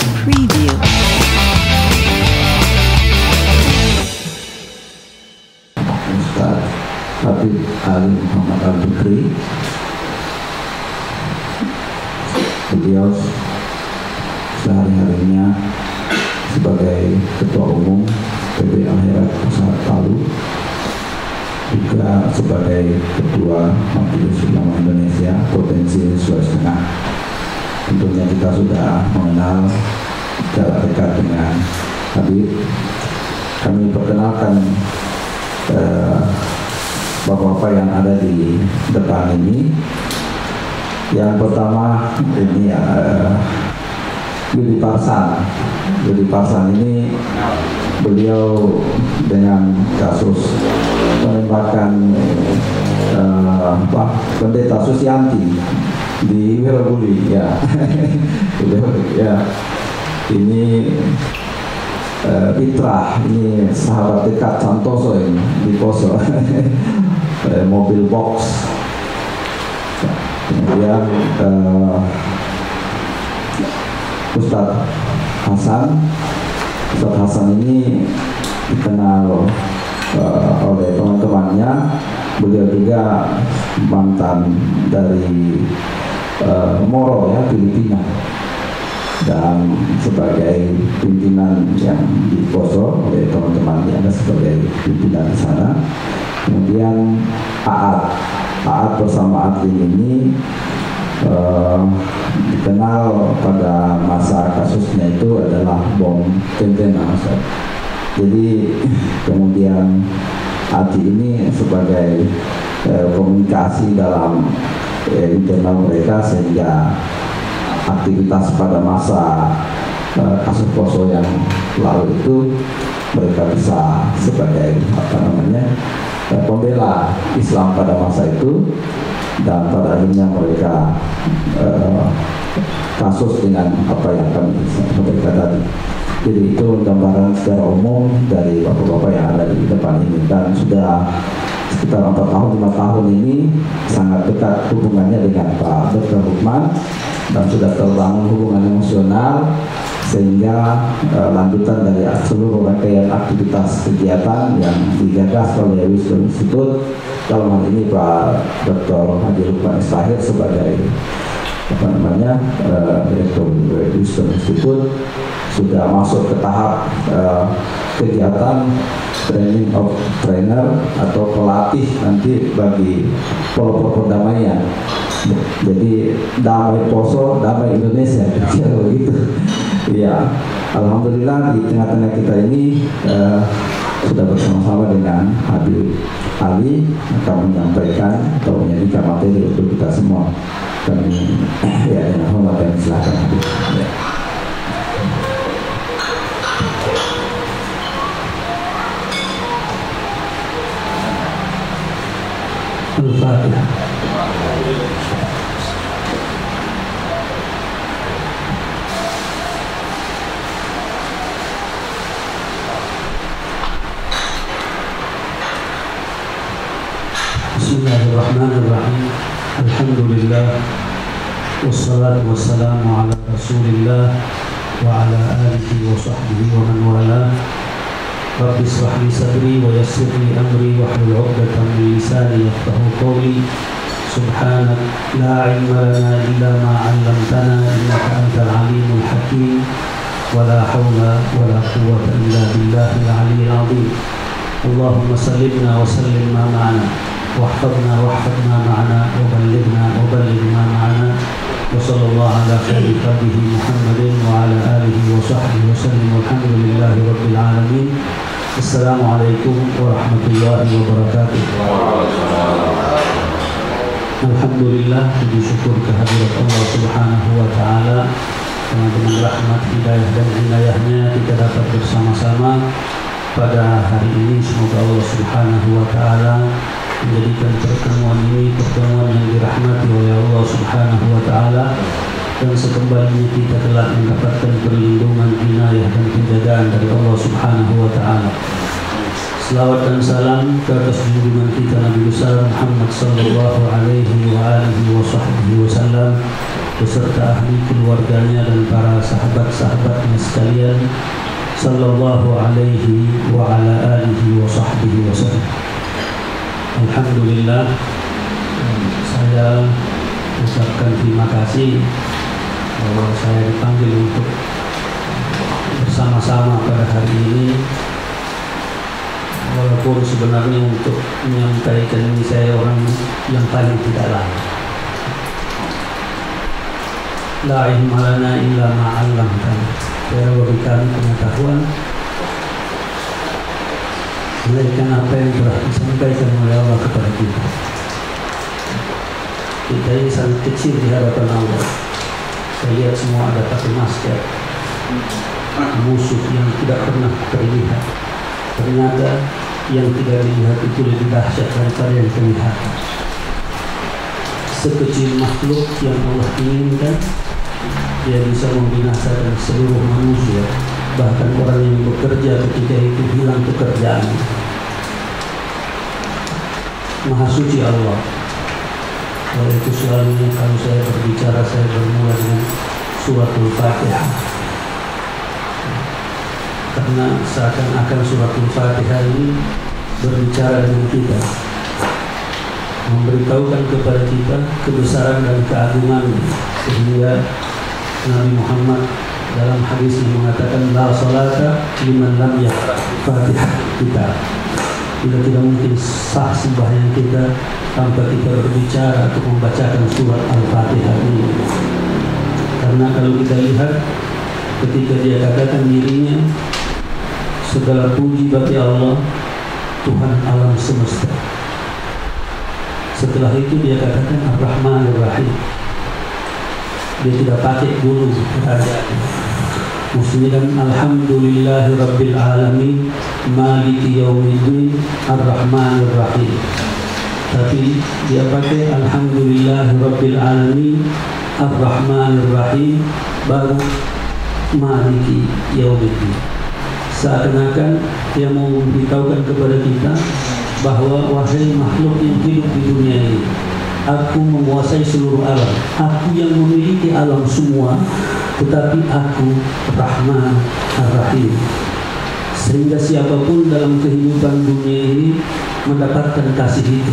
Preview. Ustaz Habib Ali Muhammad Al-Bukri. Beliau sehari-harinya sebagai Ketua Umum PB Al-Khairat Pusat Palu, juga sebagai Ketua Majelis Ulama Indonesia Provinsi Sulawesi Tengah. Tentunya kita sudah mengenal secara dekat dengan Habib. Kami perkenalkan bapak-bapak yang ada di depan ini. Yang pertama ini Yudi Parsan. Yudi Parsan ini beliau dengan kasus penembakan Pendeta Susianti di Wirabuli, ya. Ya, ini Pitra, ini sahabat dekat Santoso ini di Poso. Mobil box. Kemudian Ustadz Hasan ini dikenal oleh teman-temannya. Beliau juga mantan dari Moro, ya, Filipina, dan sebagai pimpinan yang di Poso oleh teman-temannya, ada sebagai pimpinan di sana. Kemudian Aat bersama Adlin ini dikenal pada masa kasusnya itu adalah bom Tentena. Jadi kemudian Ati ini sebagai komunikasi dalam internal mereka, sehingga aktivitas pada masa kasus Poso yang lalu itu mereka bisa sebagai pembela Islam pada masa itu, dan pada akhirnya mereka kasus dengan apa yang kami sampaikan tadi. Jadi itu gambaran secara umum dari bapak-bapak yang ada di depan ini, dan sudah sekitar 4 tahun 5 tahun ini sangat dekat hubungannya dengan Pak Dr. Hukman, dan sudah terbangun hubungan emosional, sehingga lanjutan dari seluruh rangkaian aktivitas kegiatan yang digagas oleh Wisdom Institute, dalam hal ini Pak Dr. Haji Lukman Estahir sebagai Direktur Wisdom Institute, sudah masuk ke tahap kegiatan training of trainer atau pelatih nanti bagi pelopor perdamaian. Jadi damai Poso, damai Indonesia, kira begitu. Ya, alhamdulillah di tengah-tengah kita ini sudah bersama-sama dengan Habib Ali akan menyampaikan atau menyajikan materi untuk kita semua. Kami ya dengan hormat dan silakan Habib. Ya. Al-Fatihah. Bismillahirrahmanirrahim. Alhamdulillah, wassalatu wassalamu ala Rasulillah wa ala alihi wa sahbihi wa man wala. Rabbi ishrah li sadri wa yassir li amri wahlul 'uqdatam min lisani yafqahu qawli. Subhanak la ilma lana illa ma 'allamtana innaka antal alimul hakim. Wa la hawla wa la quwwata illa billahil 'aliyyil 'azim. Allahumma sallimna wa sallim ma ma'ana, واحفظنا ما معنا، وبلغنا ما معنا، وصلى الله على خير خلقه محمد وعلى آله وصحبه وسلم، والحمد لله رب العالمين. السلام عليكم ورحمة الله وبركاته. Alhamdulillah, puji syukur kehadirat Allah Subhanahu wa Ta'ala, dengan rahmat, hidayah dan inayahnya kita dapat bersama-sama pada hari ini. Semoga Allah Subhanahu wa Ta'ala menjadikan pertemuan ini pertemuan yang dirahmati oleh Allah Subhanahu wa Ta'ala, dan sekembalinya kita telah mendapatkan perlindungan, inayah dan penjagaan dari Allah Subhanahu wa Ta'ala. Selawat dan salam ke atas junjungan kita Nabi besar Muhammad sallallahu alaihi wa alihi wa sahbihi wasallam, beserta ahli keluarganya dan para sahabat-sahabatnya sekalian, sallallahu alaihi wa ala alihi wa sahbihi wasallam. Alhamdulillah, saya ucapkan terima kasih bahwa saya dipanggil untuk bersama-sama pada hari ini. Walaupun sebenarnya untuk menyampaikan ini saya orang yang paling tidak layak. La ilma lana illa ma 'allamtana. Saya berikan pengetahuan melainkan apa yang telah disampaikan oleh Allah kepada kita. Kita ini sangat kecil di hadapan Allah. Saya lihat semua ada pakai masker, musuh yang tidak pernah terlihat. Ternyata yang tidak dilihat itu lebih dahsyat daripada yang terlihat. Sekecil makhluk yang Allah inginkan, dia bisa membinasakan seluruh manusia, bahkan orang yang bekerja ketika itu hilang pekerjaan. Maha suci Allah. Oleh itu selalunya kalau saya berbicara, saya bermula dengan suratul Fatihah, karena seakan-akan suratul Fatihah ini berbicara dengan kita, memberitahukan kepada kita kebesaran dan keagungan, sehingga Nabi Muhammad dalam hadis yang mengatakan la salata liman lam yaqra Fatihah kita. Tidak mungkin sah sembahyang kita tanpa kita berbicara atau membacakan surat Al-Fatihah ini. Karena kalau kita lihat ketika dia katakan dirinya segala puji bagi Allah, Tuhan alam semesta. Setelah itu dia katakan Ar-Rahmanir Rahim. Dia tidak pakai dulu kerajaannya. Mestinya kan Alhamdulillahi Rabbil Alamin Maliki Yaumiddin Ar-Rahmanir Rahim. Tapi dia pakai Alhamdulillahi Rabbil Alamin Ar-Rahmanir Rahim baru Maliki Yaumiddin. Seakan-akan dia mau memberitahukan kepada kita bahwa wahai makhluk yang hidup di dunia ini, aku menguasai seluruh alam. Aku yang memiliki alam semua, tetapi aku Rahman Ar-Rahim. Sehingga siapapun dalam kehidupan dunia ini mendapatkan kasih itu.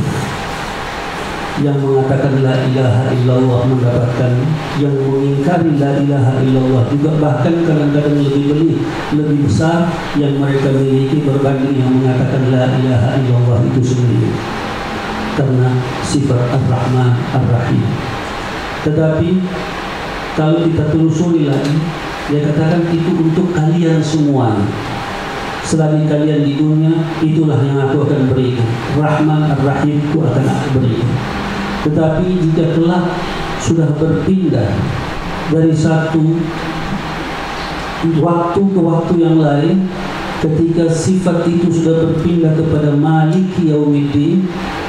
Yang mengatakan la ilaha illallah mendapatkan, yang mengingkari la ilaha illallah juga bahkan kadang-kadang lebih besar yang mereka miliki berbanding yang mengatakan la ilaha illallah itu sendiri, karena sifat Ar-Rahman Ar-Rahim. Tetapi kalau kita telusuri lagi, dia katakan itu untuk kalian semua. Selagi kalian di dunia, itulah yang aku akan berikan. Rahman Ar-Rahim itu akan aku berikan. Tetapi jika kelak sudah berpindah dari satu waktu ke waktu yang lain, ketika sifat itu sudah berpindah kepada Maliki Yaumiddin,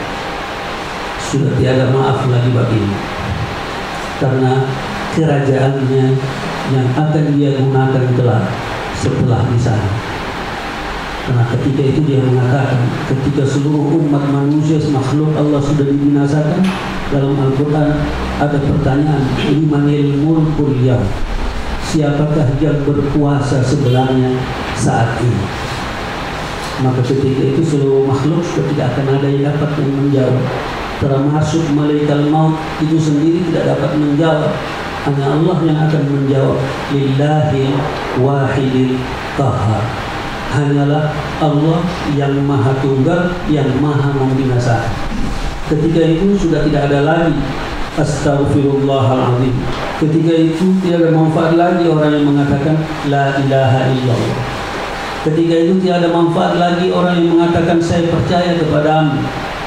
sudah tiada maaf lagi baginya. Karena kerajaannya yang akan dia gunakan kelak setelah di sana. Karena ketika itu dia mengatakan, ketika seluruh umat manusia makhluk Allah sudah dibinasakan, dalam Al-Quran ada pertanyaan, limanil mulkul yaum, siapakah yang berkuasa sebenarnya saat ini? Maka ketika itu seluruh makhluk sudah tidak akan ada yang dapat menjawab, termasuk malaikat maut itu sendiri tidak dapat menjawab. Hanya Allah yang akan menjawab. Lillahi wahidil qahhar. Hanyalah Allah yang maha tunggal, yang maha membinasakan. Ketika itu sudah tidak ada lagi Astaghfirullahaladzim. Ketika itu tidak ada manfaat lagi orang yang mengatakan la ilaha illallah. Ketika itu tidak ada manfaat lagi orang yang mengatakan saya percaya kepadamu.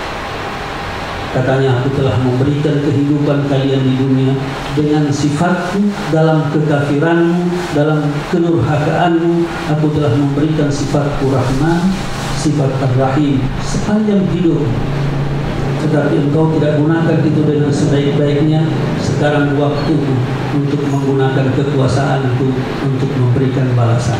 Katanya, aku telah memberikan kehidupan kalian di dunia dengan sifatku, dalam kekafiranmu, dalam kedurhakaanmu. Aku telah memberikan sifatku Rahman, sifat Ar-Rahim sepanjang hidup. Tetapi engkau tidak gunakan itu dengan sebaik-baiknya. Sekarang waktuku untuk menggunakan kekuasaanku untuk memberikan balasan.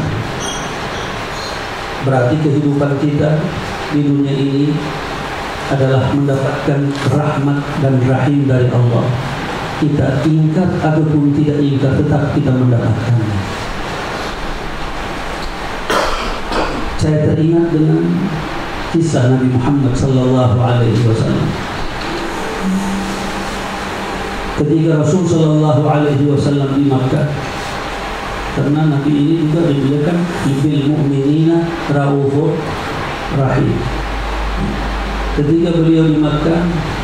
Berarti kehidupan kita di dunia ini adalah mendapatkan rahmat dan rahim dari Allah. kita ingkar ataupun tidak ingkar, tetap kita mendapatkannya. Saya teringat dengan kisah Nabi Muhammad sallallahu alaihi wasallam. Ketika Rasul sallallahu alaihi wasallam di Makkah, karena Nabi ini juga dibilang bil mu'minina raufur rahim. Ketika beliau di Makkah,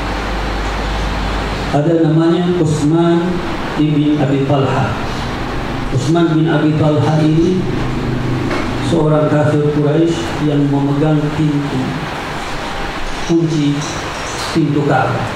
ada namanya Utsman bin Abi Talha. Utsman bin Abi Talha ini seorang kafir Quraisy yang memegang kunci pintu Ka'bah.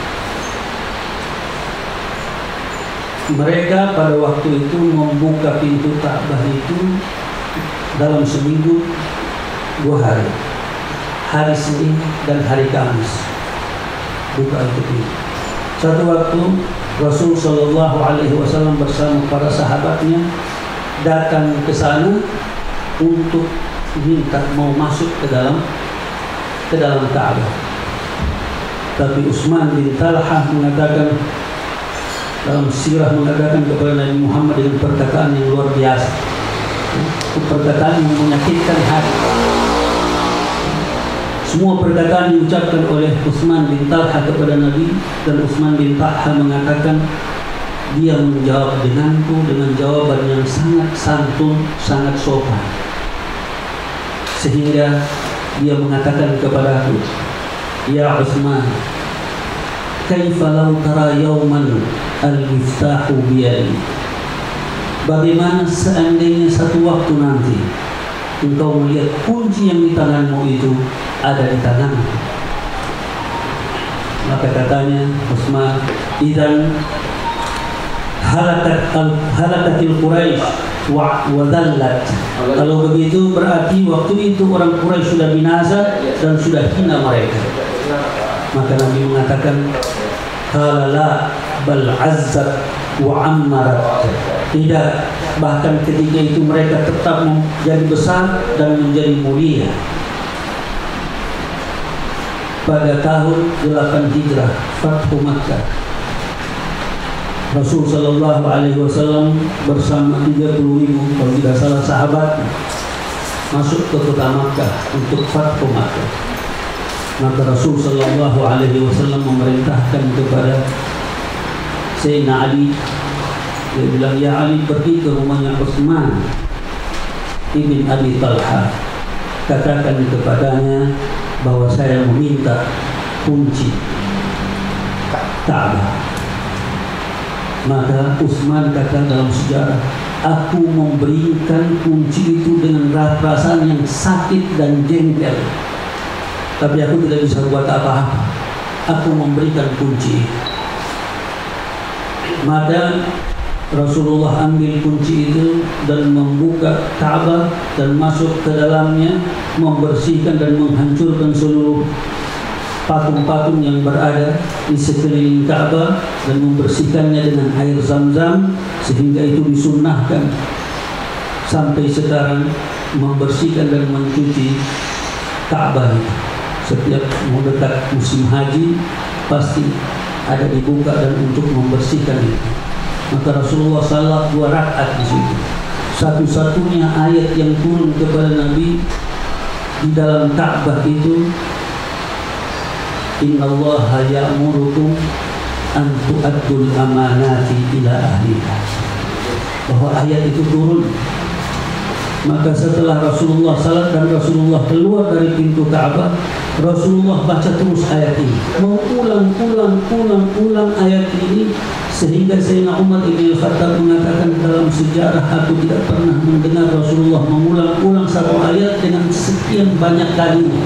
Mereka pada waktu itu membuka pintu Ka'bah itu dalam seminggu 2 hari, hari Senin dan hari Kamis. Buka itu pintu. Satu waktu Rasul Shallallahu Alaihi Wasallam bersama para sahabatnya datang ke sana untuk minta mau masuk ke dalam Ka'bah. Tapi Utsman bin Talha mengatakan, dalam sirah mengatakan kepada Nabi Muhammad dengan perkataan yang luar biasa, perkataan yang menyakitkan hati. Semua perkataan diucapkan oleh Utsman bin Talha kepada Nabi, dan Utsman bin Talha mengatakan, dia menjawab denganku dengan jawaban yang sangat santun, sangat sopan. Sehingga dia mengatakan kepada aku, ya Utsman, kaifa law tara yawman al-miftahu biyadi. Bagaimana seandainya satu waktu nanti engkau melihat kunci yang di tanganmu itu ada di tanganmu. Maka katanya Utsman, idzan halakatil Quraisy wa dhallat. Kalau begitu berarti waktu itu orang Quraisy sudah binasa dan sudah hina mereka. Maka Nabi mengatakan, qala la bal azzat wa ammarat. Tidak, bahkan ketika itu mereka tetap menjadi besar dan menjadi mulia. Pada tahun 8 Hijrah, Fathu Makkah, Rasul Sallallahu Alaihi Wasallam bersama 30.000 kalau tidak salah sahabat masuk ke kota Makkah untuk Fathu Makkah. Maka Rasul Sallallahu Alaihi Wasallam memerintahkan kepada Sayyidina Ali, dia bilang, ya Ali, pergi ke rumahnya Utsman ibn Abi Talha, katakan kepadanya bahwa saya meminta kunci Ka'bah. Maka Utsman kata dalam sejarah, aku memberikan kunci itu dengan perasaan yang sakit dan jengkel, tapi aku tidak bisa buat apa-apa. Aku memberikan kunci. Maka Rasulullah ambil kunci itu dan membuka Ka'bah dan masuk ke dalamnya, membersihkan dan menghancurkan seluruh patung-patung yang berada di sekeliling Ka'bah dan membersihkannya dengan air Zam-Zam, sehingga itu disunnahkan sampai sekarang membersihkan dan mencuci Ka'bah itu. Setiap mau dekat musim haji pasti ada dibuka dan untuk membersihkan itu. Maka Rasulullah salat 2 rakaat di situ. Satu-satunya ayat yang turun kepada Nabi di dalam Ka'bah itu, innallaha ya'murukum an tu'addul amanati ila ahliha. Bahwa ayat itu turun. Maka setelah Rasulullah salat dan Rasulullah keluar dari pintu Ka'bah, Rasulullah baca terus ayat ini, mengulang ayat ini, sehingga Sayyidina Umar bin Khattab mengatakan dalam sejarah, aku tidak pernah mendengar Rasulullah mengulang-ulang satu ayat dengan sekian banyak kalinya.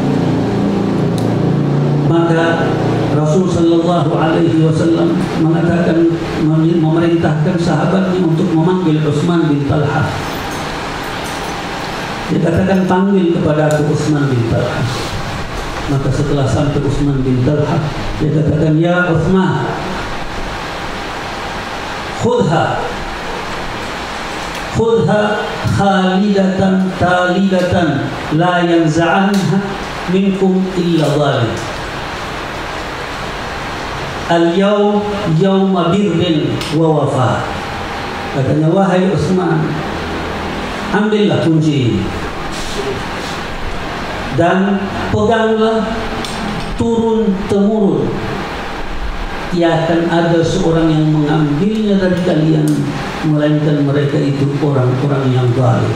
Maka Rasul Sallallahu Alaihi Wasallam mengatakan, memerintahkan sahabatnya untuk memanggil Utsman bin Talha. Dia katakan, panggil kepada aku Utsman bin Talha. Maka setelah sampai Utsman bin Talha, dia katakan, ya Utsman, khudha khalidatan talidatan la yanza'anha minkum illa zalim. al-yaum yauma birrin wa wafa. Katanya, wahai Utsman, ambillah kunci ini dan peganglah turun temurun. Ia akan ada seorang yang mengambilnya dari kalian, melainkan mereka itu orang-orang yang zalim.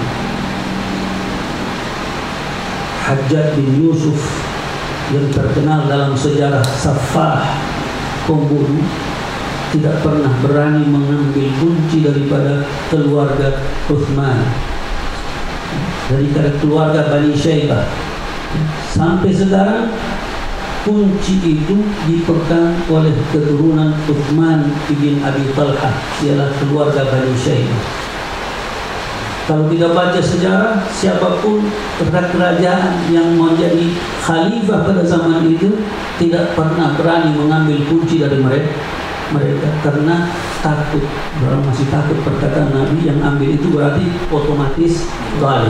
Hajjaj bin Yusuf yang terkenal dalam sejarah Saffah, pembunuh, tidak pernah berani mengambil kunci daripada keluarga Utsman, dari keluarga Bani Syaibah. Sampai sekarang kunci itu dipegang oleh keturunan Utsman ibn Abi Talha, ialah keluarga Bani Syaibah. Kalau kita baca sejarah, siapapun kerajaan yang menjadi khalifah pada zaman itu tidak pernah berani mengambil kunci dari mereka karena takut. Orang masih takut perkataan Nabi, yang ambil itu berarti otomatis zalim.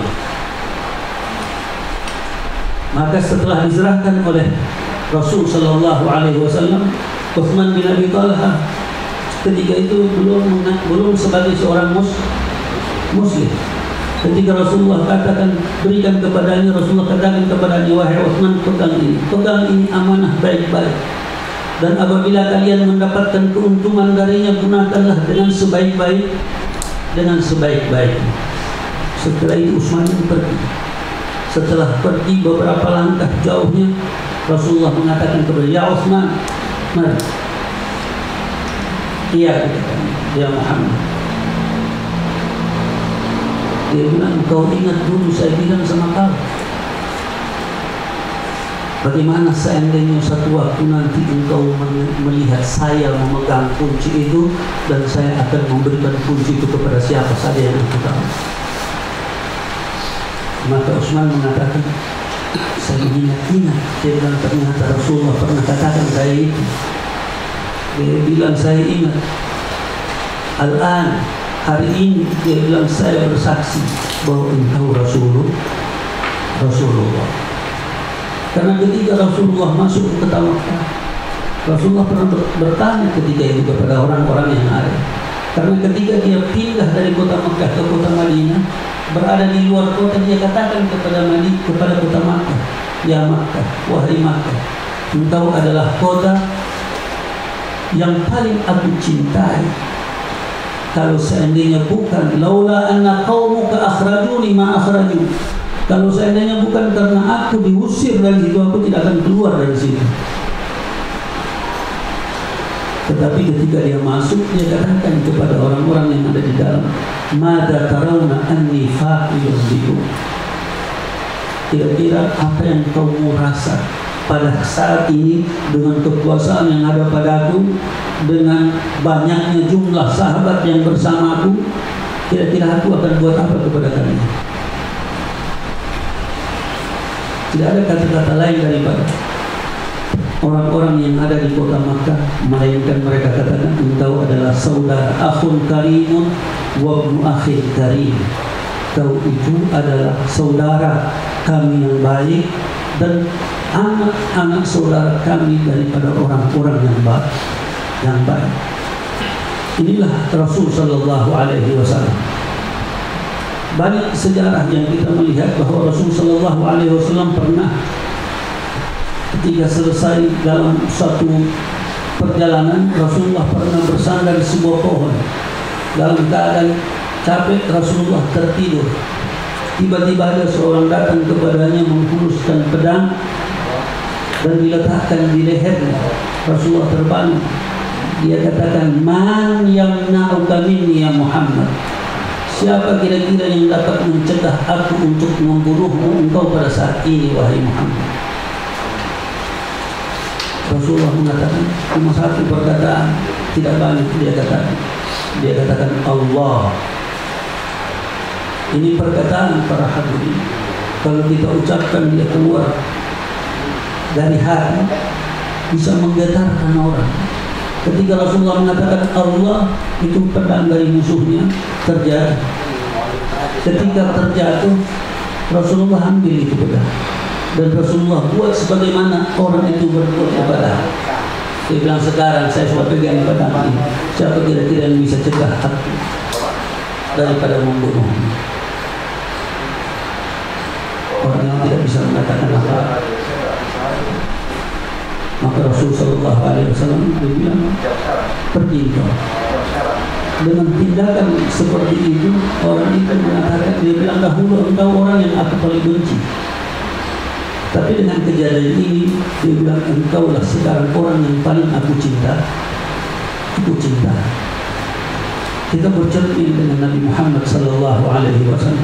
Maka setelah diserahkan oleh Rasul Sallallahu Alaihi Wasallam, Utsman bin Abi Talha ketika itu belum sebagai seorang Muslim. Ketika Rasulullah katakan berikan kepadanya, Rasulullah katakan kepadanya, wahai Utsman, pegang ini amanah baik-baik. Dan apabila kalian mendapatkan keuntungan darinya, gunakanlah dengan sebaik-baiknya. Setelah itu Utsman pergi. Setelah pergi beberapa langkah jauhnya, Rasulullah mengatakan kepada, ya Utsman, mari. Iya, ya Muhammad. Dia bilang, kau ingat dulu saya bilang sama kau, bagaimana seandainya satu waktu nanti engkau melihat saya memegang kunci itu, dan saya akan memberikan kunci itu kepada siapa saja yang aku tahu. Maka Utsman mengatakan, saya ingat. Dia bilang, ternyata Rasulullah pernah katakan saya itu. Dia bilang, saya ingat. Al-an, hari ini, dia bilang, saya bersaksi bahwa engkau Rasulullah. Karena ketika Rasulullah masuk ke kota Makkah, Rasulullah pernah bertanya ketika itu kepada orang-orang yang ada. Karena ketika dia pindah dari kota Makkah ke kota Madinah, berada di luar kota, dia katakan kepada kota Makkah, ya Makkah, wahai Makkah, engkau adalah kota yang paling aku cintai. Kalau seandainya bukan, laula anna qaumuka akhrajuni ma akhraju. Kalau seandainya bukan karena aku diusir dari situ, aku tidak akan keluar dari situ. Tetapi ketika dia masuk, dia katakan kepada orang-orang yang ada di dalam, mada tarawna anni fa'ilun bikum. Kira-kira apa yang kau merasa pada saat ini dengan kekuasaan yang ada padaku, dengan banyaknya jumlah sahabat yang bersamaku, kira-kira aku akan buat apa kepada kalian? Tidak ada kata-kata lain daripada orang-orang yang ada di kota Makkah, melainkan mereka katakan, engkau adalah saudara, akhun karimun wa ibnu akhil karim. Kau itu adalah saudara kami yang baik dan anak-anak saudara kami daripada orang-orang yang baik. Inilah Rasul Sallallahu Alaihi Wasallam. Banyak sejarah yang kita melihat bahwa Rasul Sallallahu Alaihi Wasallam pernah ketika selesai dalam satu perjalanan, Rasulullah pernah bersandar di sebuah pohon. Dalam keadaan capek, Rasulullah tertidur. Tiba-tiba ada seorang datang kepadanya menghunuskan pedang dan diletakkan di lehernya. Rasulullah terbangun. Dia katakan, man yamna'uka minni ya Muhammad. Siapa kira-kira yang dapat mencegah aku untuk membunuhmu engkau pada saat ini, wahai Muhammad? Rasulullah mengatakan cuma satu perkataan, tidak banyak. Dia katakan Allah. Ini perkataan para hadirin, kalau kita ucapkan dia keluar dari hati, bisa menggetarkan orang. Ketika Rasulullah mengatakan Allah, itu pedang dari musuhnya terjatuh. Ketika terjatuh, Rasulullah ambil itu pedang dan Rasulullah buat sebagaimana orang itu berbuat kepada. Dia bilang sekarang saya sudah pegang pedang ini, siapa kira-kira yang bisa cegah aku daripada membunuh? Orang yang tidak bisa mengatakan apa. Maka Rasulullah SAW bilang, pergi kau. Dengan tindakan seperti itu, orang itu mengatakan, dia bilang, dahulu engkau orang yang aku paling benci. Tapi dengan kejadian ini, dia bilang, engkaulah sekarang orang yang paling aku cinta. Aku cinta. Kita bercermin dengan Nabi Muhammad SAW.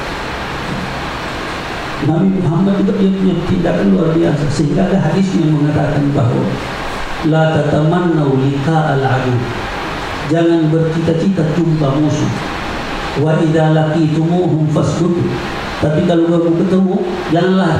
Nabi Muhammad juga dia punya tindakan luar biasa, sehingga ada hadis yang mengatakan bahwa la tatamannau liqa'al adu, jangan bercita-cita jumpa musuh. Wa idza laqitumuhum fasbutu, tapi kalau kamu ketemu janganlah.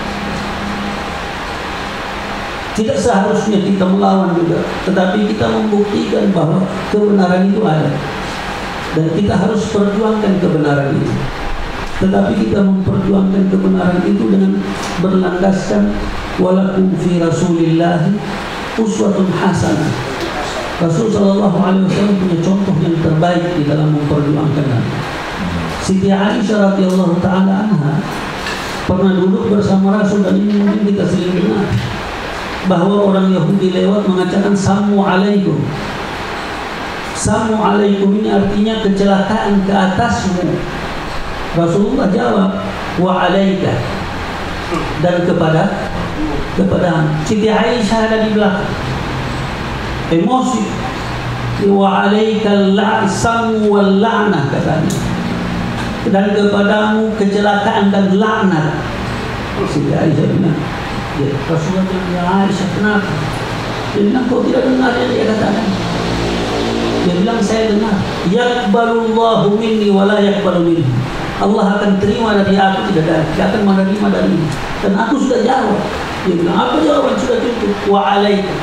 Tidak seharusnya kita melawan juga, tetapi kita membuktikan bahwa kebenaran itu ada dan kita harus perjuangkan kebenaran itu. Tetapi kita memperjuangkan kebenaran itu dengan berlandaskan walakum fi Rasulillah uswatun hasanah. Rasul sallallahu alaihi wasallam punya contoh yang terbaik di dalam memperjuangkan. Siti Aisyah radhiyallahu taala anha pernah duduk bersama Rasul, dan ini mungkin kita sering dengar bahwa orang Yahudi lewat mengatakan samu alaikum. Samu alaikum ini artinya kecelakaan ke atasmu. Rasulullah jawab wa alaika, dan kepada Siti Aisyah ada di belakang emosi, wa alaika la'sam wal la'nah katanya, dan kepadamu kecelakaan dan laknat. Siti Aisyah bilang, ya, Rasulullah bilang, ya Aisyah kenapa? Dia bilang, kau tidak dengar yang dia katakan? Dia bilang, saya dengar, yaqbalullahu minni wa la yaqbalu minni, Allah akan terima dari aku, tidak akan menerima dari ini. Dan aku sudah jawab. Dia bilang, apa jawaban sudah cukup? Wa alaika,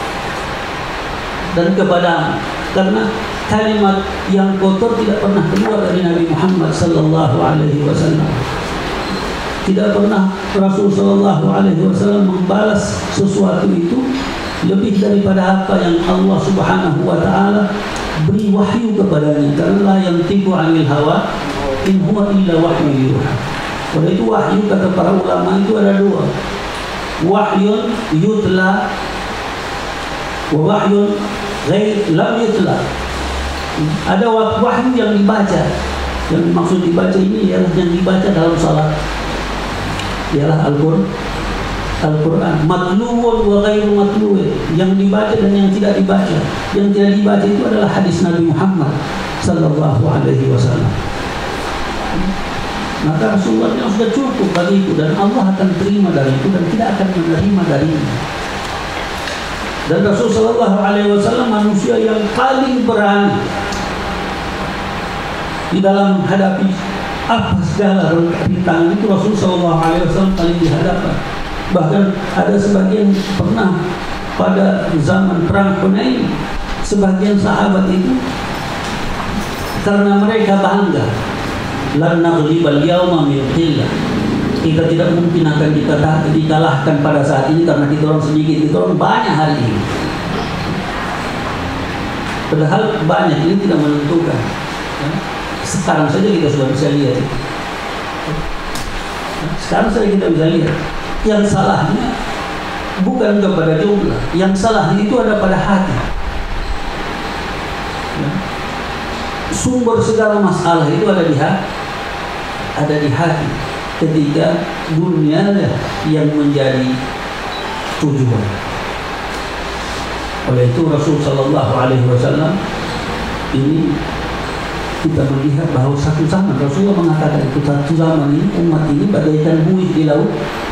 dan kepadamu. Karena kalimat yang kotor tidak pernah keluar dari Nabi Muhammad sallallahu alaihi wasallam. Tidak pernah Rasul sallallahu alaihi wasallam membalas sesuatu itu lebih daripada apa yang Allah Subhanahu wa taala beri wahyu kepadanya. Karena la yantiqu 'anil hawa in huwa illa wahyu yuha. Oleh itu wahyu kata para ulama itu ada dua. Wahyun yutla wa wahyun ghair lam yutla. Ada wahyu yang dibaca. Yang maksud dibaca ini ialah yang dibaca dalam salat. Ialah Al-Quran. Matluun wa ghairu matluun, yang dibaca dan yang tidak dibaca. Yang tidak dibaca itu adalah hadis Nabi Muhammad sallallahu alaihi wasallam. Maka Rasulullah yang sudah cukup bagi itu, dan Allah akan terima dari itu dan tidak akan menerima darinya. Dan Rasul sallallahu alaihi wasallam manusia yang paling berani di dalam menghadapi apa segala rintangan itu. Rasul sallallahu alaihi wasallam paling di hadapan. Bahkan ada sebagian pernah pada zaman perang Hunain, sebagian sahabat itu karena mereka bangga, lan naghlibal yauma min qillah, kita tidak mungkin akan dikalahkan pada saat ini karena kita orang sedikit, kita orang banyak hari ini. Padahal banyak ini tidak menentukan. Sekarang saja kita sudah bisa lihat. Sekarang saja kita bisa lihat. Yang salahnya bukan kepada jumlah, yang salahnya itu ada pada hati. Sumber segala masalah itu ada di hati. Ketika dunia yang menjadi tujuan. Oleh itu Rasul sallallahu alaihi wasallam ini kita melihat bahwa satu zaman Rasulullah mengatakan itu, satu zaman ini umat ini bagaikan buih di laut.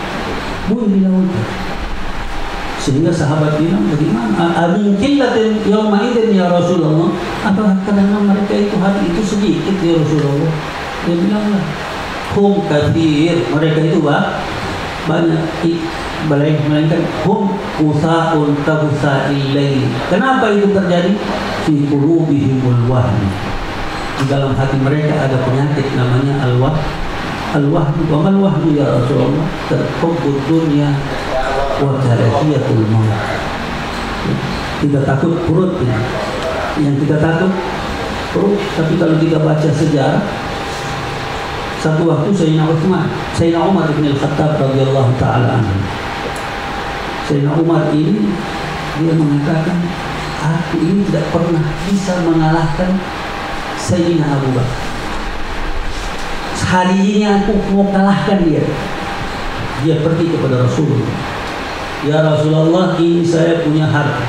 Sehingga sahabat bilang, bagaimana? Amin qillatin yawma idzin ya Rasulullah. Apakah karena mereka itu hari itu sedikit ya Rasulullah? Dia bilang, hum katsir, mereka itu banyak. Melainkan hum usaun kabusa'il lail. Kenapa itu terjadi? Fi qulubihimul wahn. Di dalam hati mereka ada penyakit namanya al-wahn. Wa mal wahn ya Rasulullah? Hubbud dunya wa karahiyatul maut. Kita takut perut ya. Yang kita takut perut. Tapi kalau kita baca sejarah, satu waktu Sayyidina Umar bin Al-Khattab radhiyallahu taala anhu. Sayyidina Umar ini dia mengatakan, aku ini tidak pernah bisa mengalahkan Sayyidina Abu Bakar. Hari ini aku mau kalahkan dia. Dia pergi kepada Rasulullah. Ya Rasulullah, ini saya punya harta,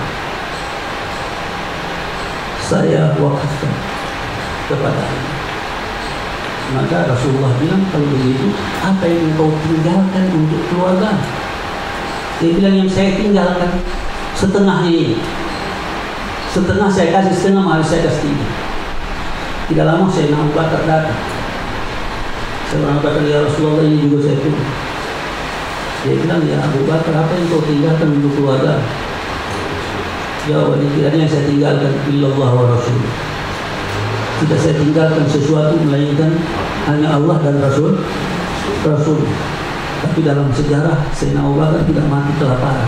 saya wakafkan kepada Allah. Maka Rasulullah bilang, kalau begitu apa yang engkau tinggalkan untuk keluarga? Dia bilang, yang saya tinggalkan setengahnya ini. Setengah saya kasih, setengah harus saya kasih ini. Tidak lama saya Abu Bakar datang. Saya mengatakan, ya Rasulullah, ini juga saya punya. Dia bilang, ya Abu Bakar, apa yang kau tinggalkan untuk keluarga? Jawabannya, tidak ada yang saya tinggalkan illallah wa rasul. Tidak saya tinggalkan sesuatu melainkan hanya Allah dan Rasul. Tapi dalam sejarah Sayyidina Abu Bakar tidak mati kelaparan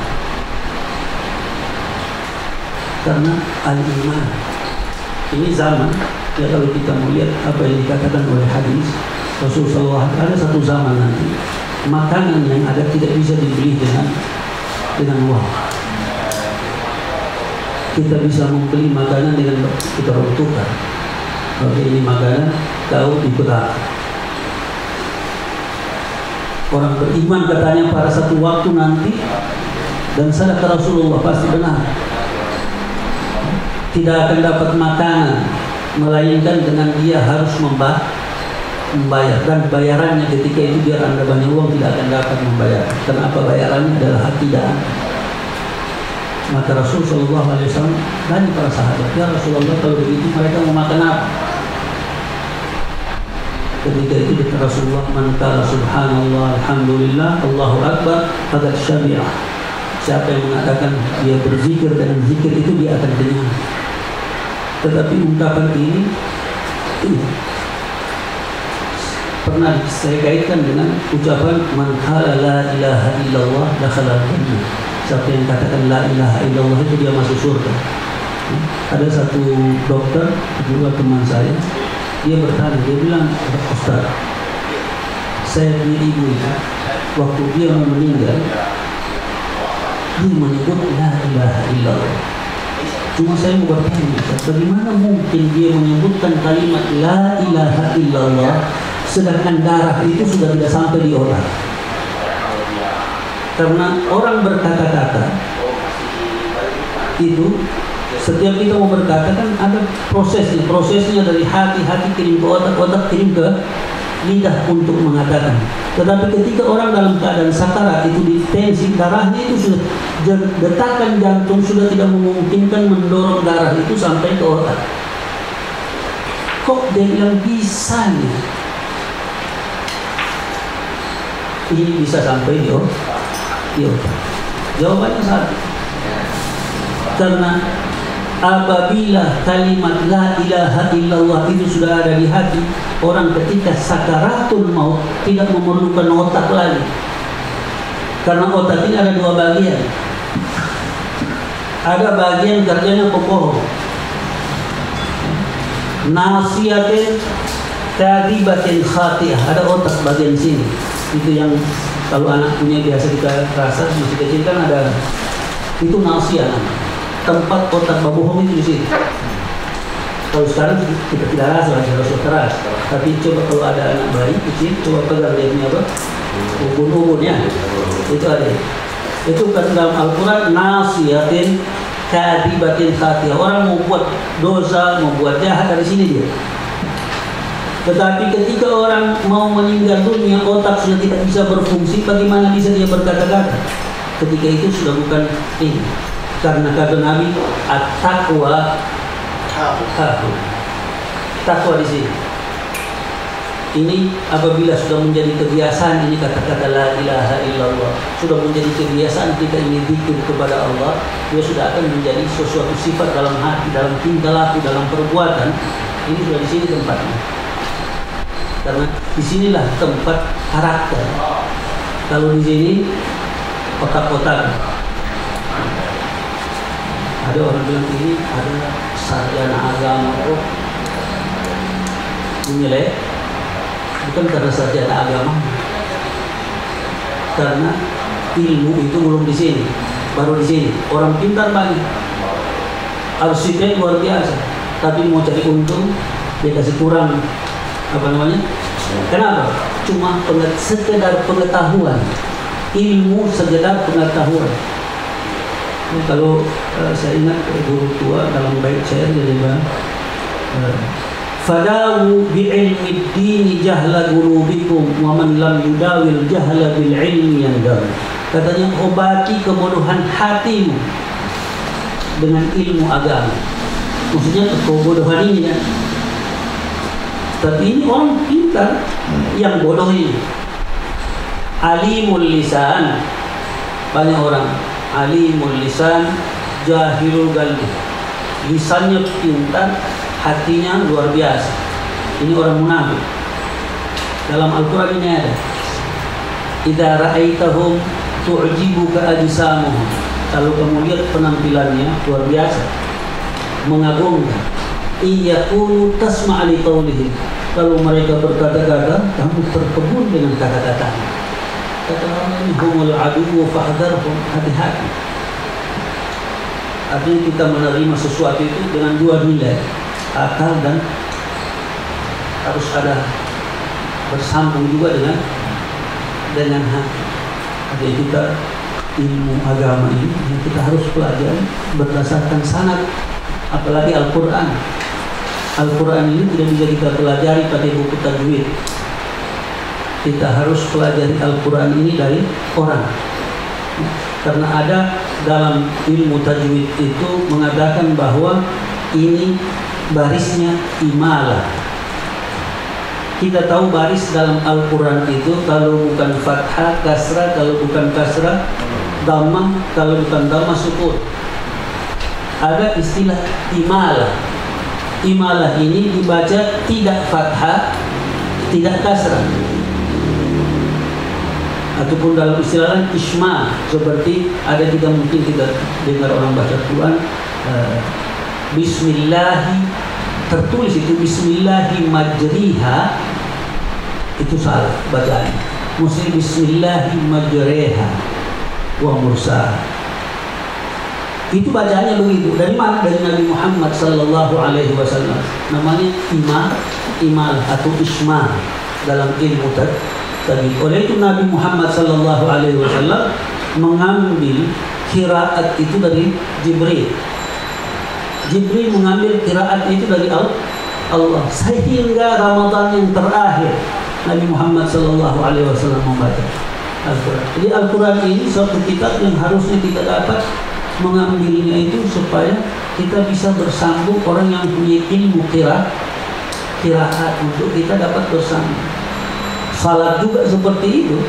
karena al-iman. Ini zaman ya, kalau kita melihat apa yang dikatakan oleh hadis Rasulullah, ada satu zaman nanti makanan yang ada tidak bisa dibeli dengan uang. Kita bisa membeli makanan dengan kita bertukar. Oke, ini makanan, kau ikut aku. Orang beriman katanya pada satu waktu nanti, dan sadar Rasulullah pasti benar, tidak akan dapat makanan melainkan dengan dia harus membayar, dan bayarannya ketika itu biar anda banyak uang tidak akan dapat membayar. Kenapa? Bayarannya adalah hati dan maka Rasulullah SAW tanya para sahabat, ya Rasulullah, kalau begitu mereka mau makan apa? Ketika itu kata Rasulullah, man qala subhanallah alhamdulillah Allahu akbar faqad syabi'a. Siapa yang mengatakan dia berzikir dengan zikir itu dia akan kenyang. Tetapi ungkapan ini pernah saya kaitkan dengan ucapan man qala la ilaha illallah dakhala al-jannah. Siapa yang katakan la ilaha illallah itu dia masuk surga. Ada satu dokter juga teman saya, dia bertanya, dia bilang, Ustaz, saya punya ibu itu, waktu dia mau meninggal, dia menyebut la ilaha illallah. Cuma saya mau bertanya, bagaimana mungkin dia menyebutkan kalimat la ilaha illallah sedangkan darah itu sudah tidak sampai di otak? Karena orang berkata-kata itu, setiap kita mau berkata kan ada prosesnya dari hati kirim ke otak kirim ke lidah untuk mengatakan. Tetapi ketika orang dalam keadaan sakarat itu ditensi, darahnya itu sudah, detakan jantung sudah tidak memungkinkan mendorong darah itu sampai ke otak. Kok dia bilang bisanya ini bisa sampai di otak? Jawabannya satu, karena apabila kalimat la ilaha illallah itu sudah ada di hati, orang ketika sakaratul maut tidak memerlukan otak lagi. Karena otak ini ada dua bagian. Ada bagian kerjanya pokok, nasiyatin kadibatin khati'ah, ada otak bagian sini. Itu yang kalau anak punya biasa kita rasa masih kecil kan ada, itu nasiah, tempat otak babohong itu di sini. Kalau sekarang kita tidak rasa, harus keras. Tapi coba kalau ada anak bayi kecil, coba pegang dia punya apa? Ubun-ubunnya. Itu ada. Itu kan dalam Al-Quran, nasiyatin kadibatin khati'ah. Orang mau buat dosa, mau buat jahat, dari sini dia. Tetapi ketika orang mau meninggal dunia, otak sudah tidak bisa berfungsi, bagaimana bisa dia berkata-kata? Ketika itu sudah bukan ini. Karena kata Nabi, at-taqwa takwa di sini. Ini apabila sudah menjadi kebiasaan, ini kata-kata la ilaha illallah, sudah menjadi kebiasaan kita ini zikir kepada Allah, dia sudah akan menjadi sesuatu sifat dalam hati, dalam tingkah laku, dalam perbuatan. Ini sudah di sini tempatnya. Karena disinilah tempat karakter. Kalau di sini otak-otak. Ada orang bilang ini ada sarjana agama kok menilai, bukan karena sarjana agama, karena ilmu itu belum di sini, baru di sini. Orang pintar banyak, arsitek luar biasa, tapi mau cari untung dia kasih kurang apa namanya? Kenapa? Cuma sekedar pengetahuan, ilmu sekedar pengetahuan. Kalau saya ingat guru tua dalam bait syair dia bilang, fadawu bi'ilmi dini jahla qulubikum wa man lam yudawil jahla bil ilmi yandar. Katanya obati kebodohan hatimu dengan ilmu agama. Maksudnya kebodohan ini kan. Tapi ini orang pintar yang bodoh ini. Alimul lisan, banyak orang alimul lisan jahilul qalbi. Lisannya pintar, hatinya luar biasa. Ini orang munafik. Dalam Al-Quran ini ada, idza ra'aitahum tu'jibuka ajsamuhum. Kalau kamu lihat penampilannya luar biasa, mengagumkan. Iyaqulu tasma' li qawlihim. Kalau mereka berkata-kata, kamu terkebun dengan kata-katanya. Kata Allah ini humul aduwwu fahdharhum, hati-hati. Artinya kita menerima sesuatu itu dengan dua nilai, akal dan harus ada bersambung juga dengan hati. Jadi kita ilmu agama ini yang kita harus pelajari berdasarkan sanad, apalagi Al-Quran. Al-Quran ini tidak bisa kita pelajari pakai buku tajwid. Kita harus pelajari Al-Quran ini dari orang. Karena ada dalam ilmu tajwid itu mengatakan bahwa ini barisnya imalah. Kita tahu baris dalam Al-Quran itu kalau bukan fathah kasrah, kalau bukan kasrah dhammah, kalau bukan dhammah sukun. Ada istilah imalah. Imalah ini dibaca tidak fathah, tidak kasrah. Ataupun dalam istilah lain isma, seperti ada kita mungkin kita dengar orang baca Quran bismillahi, tertulis itu bismillahi majriha, itu salah bacaannya. Mesti bismillahi majreha wa mursaha. Itu bacaannya begitu. Dari mana? Dari Nabi Muhammad sallallahu alaihi wasallam. Namanya imal atau isma dalam ilmu tadi. Oleh itu Nabi Muhammad sallallahu alaihi wasallam mengambil qiraat itu dari Jibril. Jibril mengambil qiraat itu dari Allah. Sehingga Ramadan yang terakhir Nabi Muhammad sallallahu alaihi wasallam membaca Al-Quran. Jadi Al-Quran ini suatu kitab yang harusnya kita dapat mengambilnya itu supaya kita bisa bersambung, orang yang punya ilmu qiraat untuk kita dapat bersambung. Salat juga seperti itu.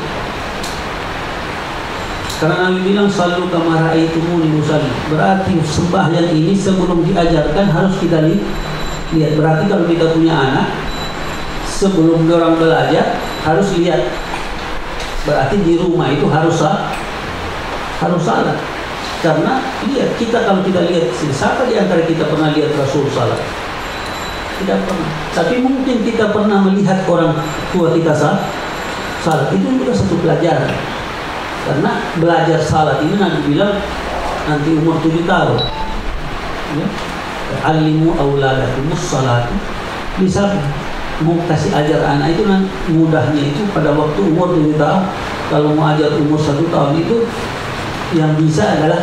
Karena Nabi bilang sallu kama ra'aitumuni usalli. Berarti sembahyang ini sebelum diajarkan harus kita lihat. Berarti kalau kita punya anak, sebelum orang belajar harus lihat. Berarti di rumah itu harus salat. Karena lihat, kita kalau kita lihat, siapa di antara kita pernah lihat Rasul salat? Tidak pernah. Tapi mungkin kita pernah melihat orang tua kita salat. Itu juga satu pelajaran. Karena belajar salat ini Nabi bilang nanti umur 7 tahun. Ya. Alimu auladakumus salat. Bisa mau kasih ajar anak itu mudahnya itu pada waktu umur 7 tahun. Kalau mau ajar umur 1 tahun itu yang bisa adalah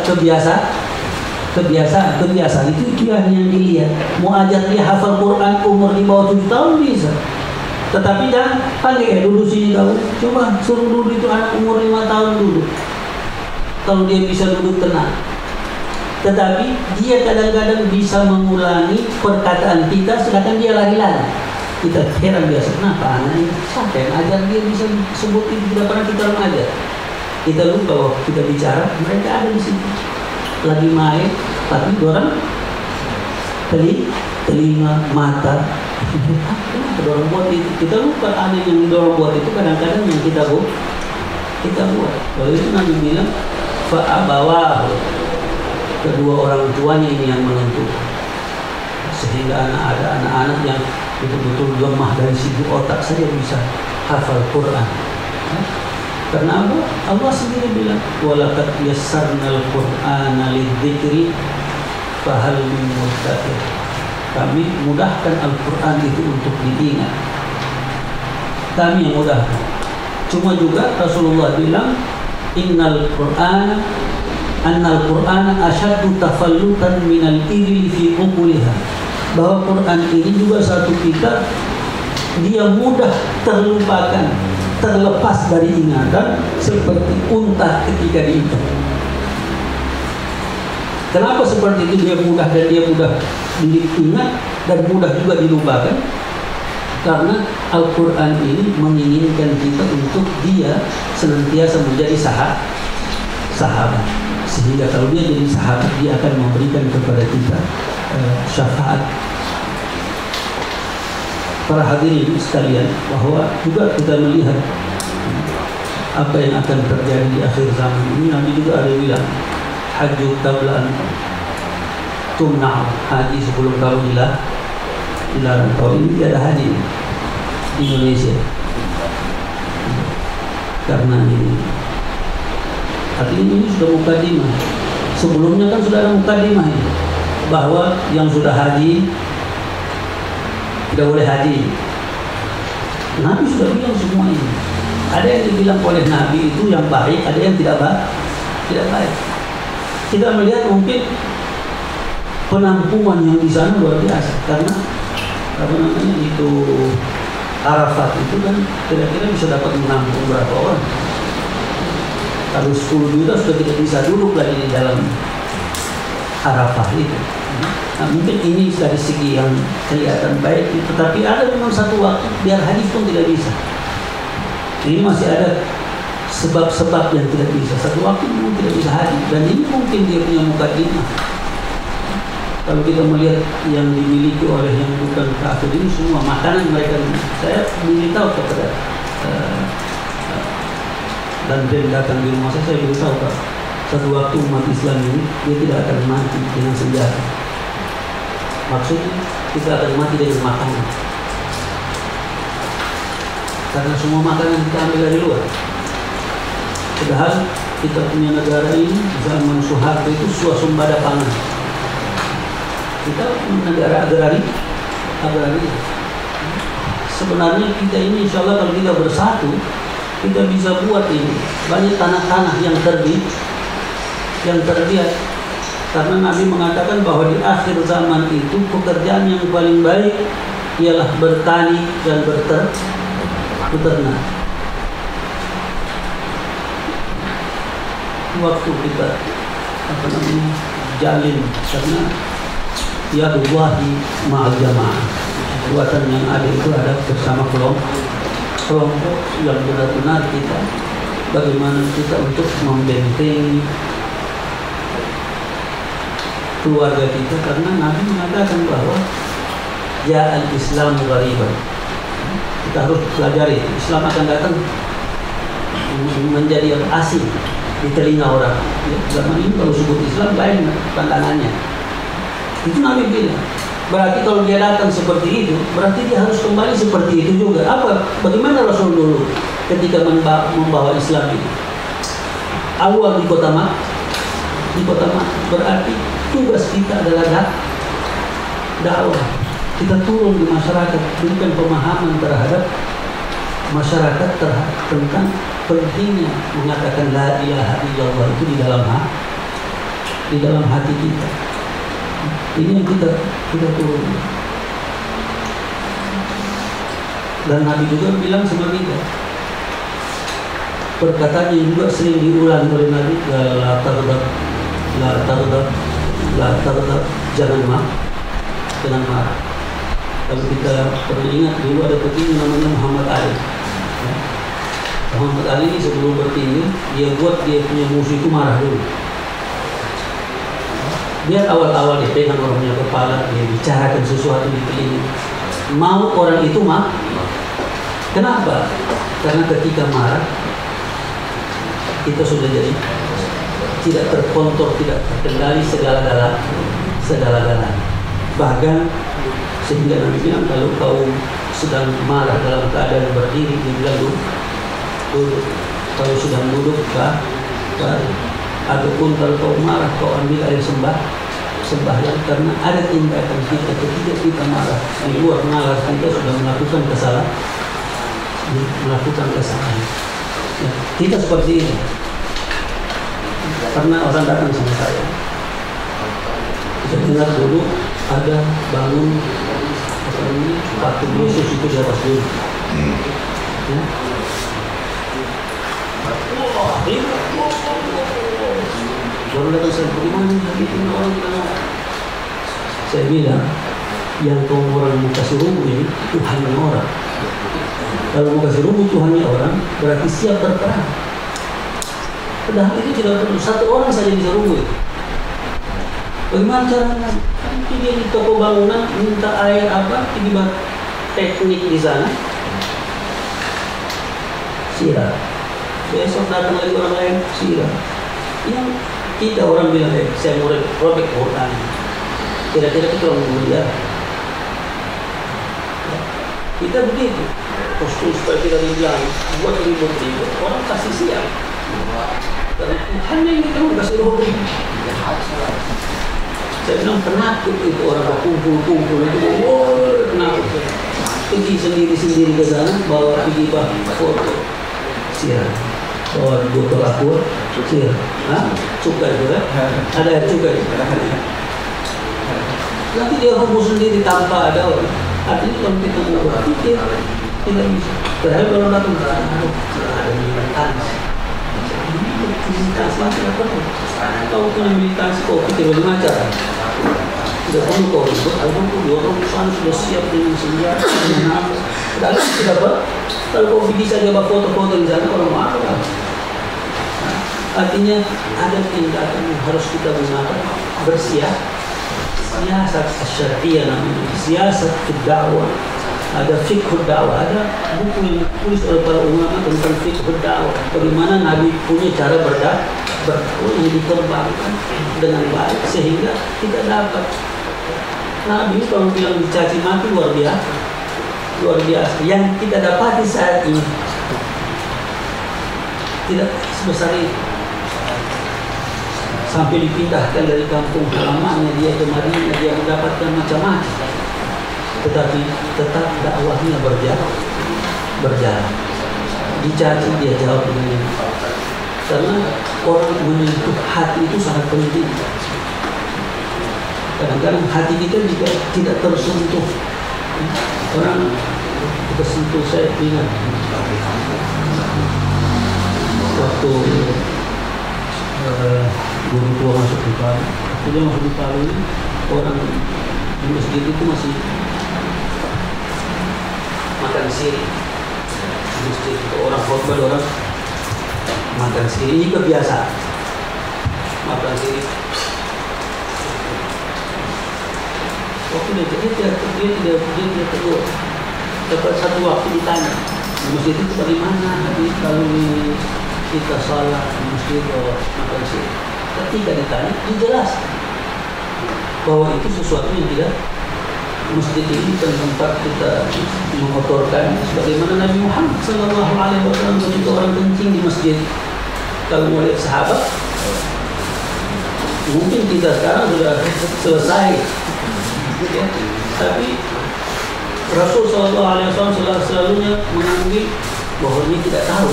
kebiasaan itu yang dilihat. Mau ajar dia hafal Quran umur di bawah 7 tahun bisa. Tetapi jangan panggil duduk sini kau. Coba suruh duduk itu anak umur 5 tahun duduk. Kalau dia bisa duduk tenang. Tetapi dia kadang-kadang bisa mengulangi perkataan kita sedangkan dia lari-lari. Kita heran biasa, kenapa anak ini siapa yang ajar dia bisa sebut itu, tidak pernah kita mengajar. Kita lupa bahwa kita bicara, mereka ada di situ lagi main, tapi orang telinga, mata. Kenapa dorong buat itu? Kita lupa ada yang dorong buat itu, kadang-kadang yang kita buat. Kalau itu Nabi bilang fa'abawahu, kedua orang tuanya ini yang menentukan. Sehingga ada anak-anak yang betul-betul lemah dari segi otak saja bisa hafal Quran. Karena apa? Allah sendiri bilang, walaqad yassarnal Qur'ana lidzikri fahal min muddakir. Kami mudahkan Al-Quran itu untuk diingat. Kami yang mudahkan. Cuma juga Rasulullah bilang, annal Qur'ana asyaddu tafallutan minal ibli fi uquliha. Bahwa Quran ini juga satu kitab, dia mudah terlupakan, terlepas dari ingatan seperti unta ketika diikat. Kenapa seperti itu? Dia mudah diingat dan mudah juga dilupakan. Karena Al-Quran ini menginginkan kita untuk dia senantiasa menjadi sahabat. Sehingga kalau dia jadi sahabat, dia akan memberikan kepada kita syafaat. Para hadirin sekalian, bahwa juga kita melihat apa yang akan terjadi di akhir zaman ini. Nabi juga ada bilang, hajju qabla an tumna', haji sebelum kamu dilarang. Tahun ini tidak ada haji di Indonesia karena ini. Artinya ini sudah mukadimah. Sebelumnya kan sudah ada mukadimah ini, bahwa yang sudah haji tidak boleh haji. Nabi sudah bilang semua ini. Ada yang dibilang oleh Nabi itu yang baik, ada yang tidak baik. Kita melihat mungkin penampungan yang di sana luar biasa, karena itu Arafat itu kan kira-kira bisa dapat menampung berapa orang. Kalau 10 juta sudah tidak bisa duduk lagi di dalam Arafah itu. Nah, mungkin ini dari segi yang kelihatan baik, tetapi ada memang satu waktu biar haji pun tidak bisa. Ini masih ada sebab-sebab yang tidak bisa. Satu waktu memang tidak bisa haji, dan ini mungkin dia punya mukadimah. Kalau kita melihat yang dimiliki oleh yang bukan kafir ini semua makanan mereka, saya beritahu kepada dan dia datang di rumah saya beritahu, Pak, satu waktu umat Islam ini dia tidak akan mati dengan senjata. Maksudnya kita akan mati dengan makanan, karena semua makanan kita ambil dari luar. Padahal kita punya negara ini zaman Soeharto itu swasembada pangan. Kita negara agraris. Sebenarnya kita ini insya Allah kalau kita bersatu, kita bisa buat ini banyak tanah-tanah yang terbiak. Karena Nabi mengatakan bahwa di akhir zaman itu pekerjaan yang paling baik ialah bertani dan beternak. Waktu kita jalin, karena ya Allahi ma'al jamaah, kekuatan yang ada itu ada bersama kelompok yang benar-benar kita bagaimana kita untuk membentengi keluarga kita. Karena Nabi mengatakan bahwa ya al-Islamu ghariban, kita harus pelajari Islam akan datang menjadi asing di telinga orang. Zaman ini kalau sebut Islam lain pandangannya. Itu Nabi bilang. Berarti kalau dia datang seperti itu, berarti dia harus kembali seperti itu juga. Bagaimana Rasul dulu ketika membawa Islam ini? Awal di kota Makkah. Berarti tugas kita adalah dakwah. Kita turun di masyarakat, berikan pemahaman terhadap masyarakat tentang pentingnya mengatakan la ilaha illallah itu di dalam hati kita. Ini yang kita turun. Dan Nabi juga bilang sama kita, perkataan yang juga sering diulang oleh Nabi, la taghdab, jangan marah. Kalau kita perlu ingat, dulu ada petinju namanya Muhammad Ali. Muhammad Ali ini sebelum bertinju, dia buat dia punya musuh itu marah dulu. Biar awal-awal dia pegang orang punya kepala, dia bicarakan sesuatu di telinga. Mau orang itu Kenapa? Karena ketika marah, kita sudah jadi tidak terkontrol, tidak terkendali segala-galanya. Bahkan sehingga Nabi bilang kalau kau sedang marah dalam keadaan berdiri, dibilang duduk. Kalau sedang duduk baru. Ataupun kalau kau marah, kau ambil air sembahyang, karena ada tindakan kita ketika kita marah di luar nalar kita sudah melakukan kesalahan. Ya, kita seperti ini. Karena orang datang sama saya, saya dengar dulu ada bangun patung Yesus itu di atas dulu. Ya. Wah, baru datang saya, bagaimana itu orang bilang? Saya bilang, yang kau orang mau kasih rubuh ini Tuhannya orang. Kalau mau kasih rubuh Tuhannya orang, berarti siap berperang. Padahal itu tidak perlu satu orang saja bisa rubuh. Bagaimana caranya? Dia di toko bangunan minta air apa? Tiba-tiba teknik di sana. Siram. Besok datang lagi orang lain, siram. Yang kita orang bilang, saya mau robek Quran. Kira-kira kita orang mulia. Kita begitu. Kostum supaya kita dibilang buat ribut-ribut, orang kasih siap. Karena Tuhan yang kita mau kasih robek. Saya bilang penakut itu orang berkumpul-kumpul itu, penakut. Pergi sendiri-sendiri ke sana, bawa pergi foto, siram. Bawa botol aqua, siram. Cukai itu kan? Ada air cukai. Nanti dia rebus sendiri tanpa ada orang. Artinya kalau kita mau berpikir, tidak bisa. Padahal kalau datang ke sana, ada militansi. Militansi macam apa? Kau punya militansi, kau pikir bagaimana cara? Tidak perlu kau ribut, di orang sana sudah siap dengan senjata, dengan apa. Padahal tidak apa? Kalau kau pergi saja buat foto-foto di sana, orang mau apa? Artinya ada tindakan yang harus kita gunakan, siasat syariah namanya, siasat dakwah. Ada fiqh dakwah, ada buku yang ditulis oleh para ulama tentang fiqh dakwah. Bagaimana Nabi punya cara berdakwah yang dikembangkan dengan baik sehingga kita dapat. Nabi kalau bilang dicaci maki luar biasa. Yang kita dapati saat ini tidak sebesar itu. Sampai dipindahkan dari kampung halamannya dia ke Madinah, dia mendapatkan macam-macam. Tetapi tetap dakwahnya berjalan. Dicaci dia jawab dengan ini. Karena orang menyentuh hati itu sangat penting. Kadang-kadang hati kita juga tidak tersentuh. Orang tersentuh, saya ingat waktu guru tua masuk di Palu. Dia masuk di Palu ini, orang di masjid itu masih makan siri. Di masjid itu orang khotbah, orang makan siri. Ini kebiasaan makan siri. Waktu dia tidak tegur. Dapat satu waktu ditanya, di masjid itu bagaimana? Kalau kita salat di masjid makan siri. Ketika ditanya, dijelaskan bahwa itu sesuatu yang tidak, masjid ini bukan tempat kita mengotorkan. Sebagaimana Nabi Muhammad SAW ketika orang kencing di masjid, kalau melihat sahabat, mungkin kita sekarang sudah selesai, ya. Tapi Rasul SAW selalunya mengambil bahwa ini tidak tahu.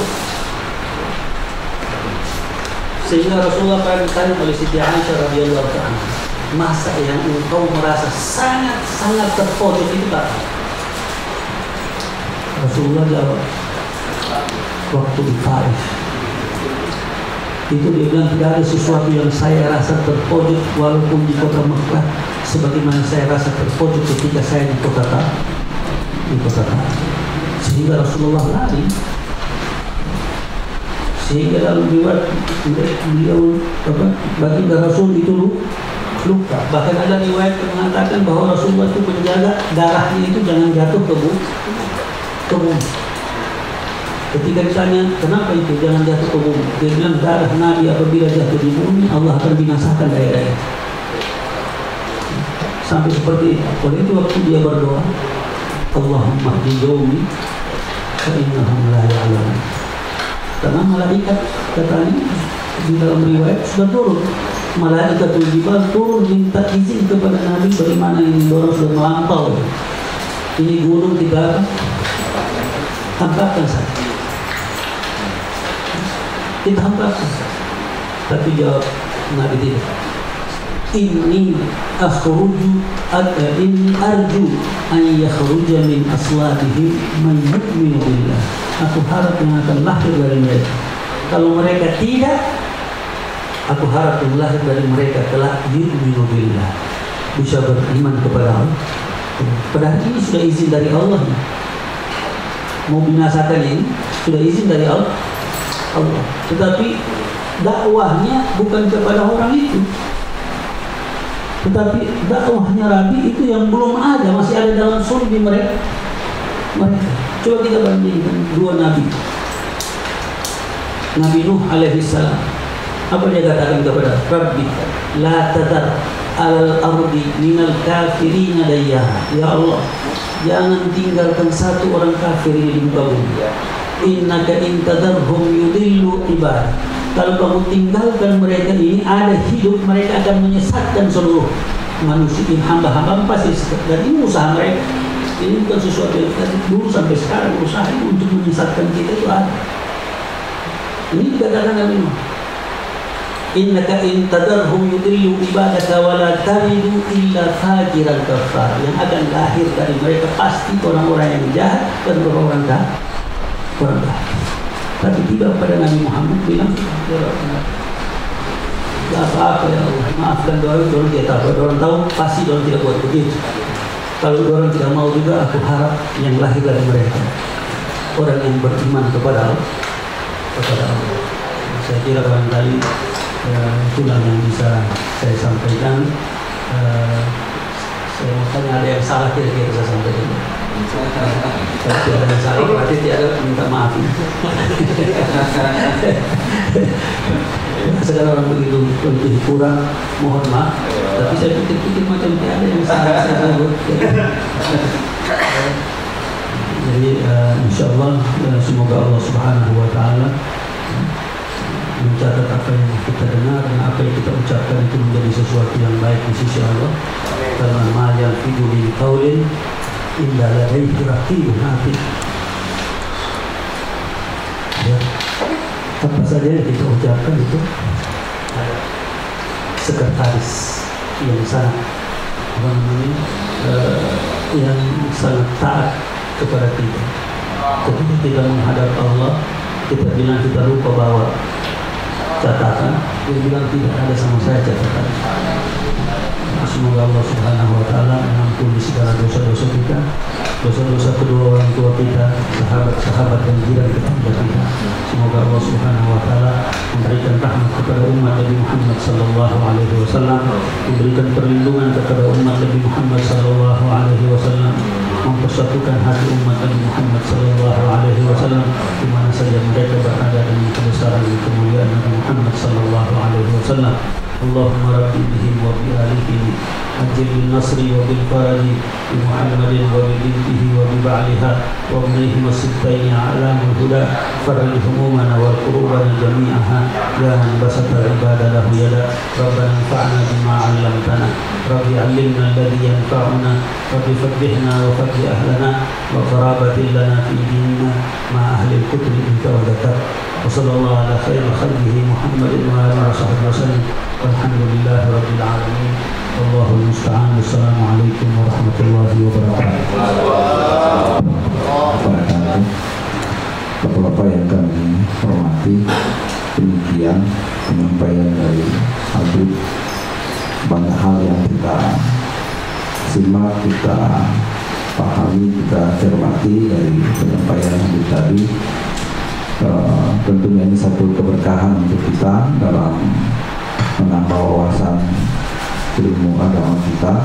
Sehingga Rasulullah pernah ditanya oleh Siti Aisyah radhiyallahu anha, masa yang engkau merasa sangat terpojok itu apa? Rasulullah jawab, waktu di Taif. Itu dia bilang tidak ada sesuatu yang saya rasa terpojok walaupun di kota Mekah sebagaimana saya rasa terpojok ketika saya di kota Taif. Sehingga Rasulullah lari. Sehingga dalam riwayat beliau baginda Rasul itu luka. Bahkan ada riwayat yang mengatakan bahwa Rasulullah itu menjaga darahnya itu jangan jatuh ke bumi. Ketika ditanya kenapa itu jangan jatuh ke bumi, dia bilang darah Nabi apabila jatuh di bumi Allah akan binasakan daerah itu. Sampai seperti itu. Oleh itu waktu dia berdoa, Allahumma hdi qaumi fa innahum la ya'lamun. Karena malaikat katanya di dalam riwayat sudah turun. Malaikatul jibal turun minta izin kepada Nabi bagaimana ini orang sudah melampau. Ini gunung kita tampakkan saja. Kita tampakkan. Tapi jawab Nabi tidak. Inni arju an yakhruja min aslabihim man yu'minu billah. Aku harap yang akan lahir dari mereka. Kalau mereka tidak, aku harap yang lahir dari mereka telah yu'minu billah, bisa beriman kepada Allah. Padahal ini sudah izin dari Allah. Mau binasakan ini sudah izin dari Allah. Tetapi dakwahnya bukan kepada orang itu, tetapi dakwahnya Rabi itu yang belum ada, masih ada dalam sulbi mereka. Coba kita bandingkan dua nabi. Nabi Nuh alaihissalam, apa dia katakan kepada Rabbi, la tadar alal ardi minal kafirina dayyaha. Ya Allah, jangan tinggalkan satu orang kafir di muka bumi. Innaka in tadarhum yudillu ibad. Kalau kamu tinggalkan mereka ini, ada hidup, mereka akan menyesatkan seluruh manusia, hamba-hamba pasti. Dan ini usaha mereka. Ini bukan sesuatu yang dulu sampai sekarang usaha untuk menyesatkan kita itu ada. Ini dikatakan Nabi Nuh. Innaka in tadarhum yudillu ibadaka wa la talidu illa fajiran kafar. Yang akan lahir dari mereka pasti orang-orang yang jahat dan orang-orang jahat. Tapi tidak pada Nabi Muhammad bilang, tidak apa-apa ya Allah, maafkan orang dia tahu. Orang tahu pasti orang tidak buat begitu. Kalau orang tidak mau juga, aku harap yang lahir dari mereka orang yang beriman kepada Allah. Saya kira barangkali itulah yang bisa saya sampaikan. Saya mau tanya, ada yang salah kira-kira saya sampaikan? Kalau tidak ada salah, berarti tidak minta maaf. Sekarang orang begitu lebih kurang, mohon maaf. Tapi saya pikir-pikir macam tidak ada yang salah saya sebut. Jadi insya Allah semoga Allah Subhanahu Wa Taala mencatat apa yang kita dengar dan apa yang kita ucapkan itu menjadi sesuatu yang baik di sisi Allah. Karena ma yalfidu min qaulin illa ladaihi raqibun atid. Ya, apa saja yang kita ucapkan itu ada sekretaris yang sangat yang sangat taat kepada kita. Ketika kita menghadap Allah, kita bilang kita lupa bawa catatan, dia bilang tidak ada sama saya catatan. Semoga Allah Subhanahu Wa Taala mengampuni segala dosa-dosa kita, dosa-dosa kedua orang tua kita, sahabat-sahabat dan jiran tetangga kita. Semoga Allah Subhanahu Wa Taala memberikan rahmat kepada umat Nabi Muhammad Sallallahu Alaihi Wasallam, memberikan perlindungan kepada umat Nabi Muhammad Sallallahu Alaihi Wasallam, mempersatukan hati umat Nabi Muhammad Sallallahu Alaihi Wasallam di mana saja mereka berada dengan kebesaran dan kemuliaan Nabi Muhammad Sallallahu Alaihi Wasallam. Allahumma rabbi bihim wa bi alihi ajil bin nasri wa bil faradi bi Muhammadin wa bi bintihi wa bi ba'liha wa ibnihim as-sittaini alamul huda farli humumana wal qurubana jami'aha ya man basata ibadah lahu yada rabbana anfa'na bima 'allamtana rabbi 'allimna alladhi yanfa'una rabbi faddihna wa faddi ahlana wa qarabatin lana fi dinina ma ahli al-kutri anta wa dhakat wa sallallahu ala khairi khalqihi Muhammadin wa ala sahbihi wasallam walhamdulillahi rabbil alamin wallahul musta'an. Wassalamualaikum warahmatullahi wabarakatuh. Bapak-bapak yang kami hormati, demikian penyampaian dari Habib. Banyak hal yang kita simak, kita pahami, kita cermati dari penyampaian Habib tadi. Tentunya ini satu keberkahan untuk kita dalam menambah wawasan ilmu agama kita.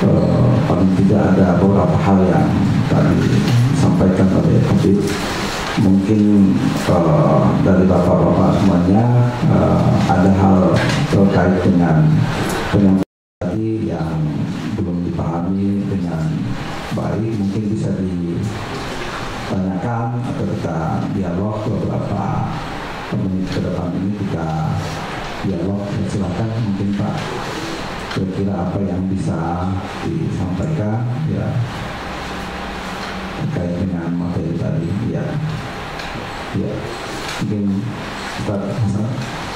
Paling tidak ada beberapa hal yang tadi disampaikan oleh Habib mungkin dari bapak-bapak semuanya ada hal terkait dengan penyampaian tadi yang belum dipahami dengan baik, mungkin bisa ditanyakan atau kita dialog beberapa menit ke depan ini, kita dialog. Silakan mungkin Pak, kira-kira apa yang bisa disampaikan ya terkait dengan materi tadi ya. Ya, mungkin Pak Hasan.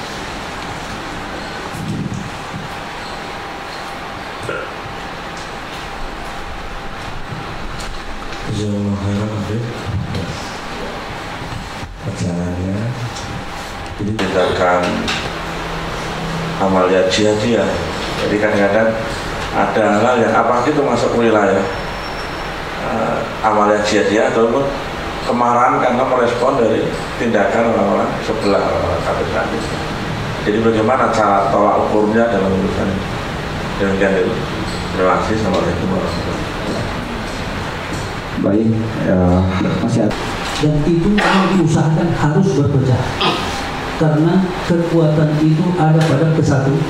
Perjalanannya ini tindakan amalia jihadiyah. Jadi kadang-kadang ada hal yang apalagi itu masuk wilayah amalia jihadiyah atau kemarahan karena merespon dari tindakan orang-orang sebelah, orang-orang kafir. Jadi bagaimana cara tolak ukurnya dalam urusan ini? Demikian itu. Terima kasih. Assalamualaikum warahmatullahi wabarakatuh. Baik, masih ada. Dan itu kalau diusahakan harus berpecah, karena kekuatan itu ada pada kesatuan.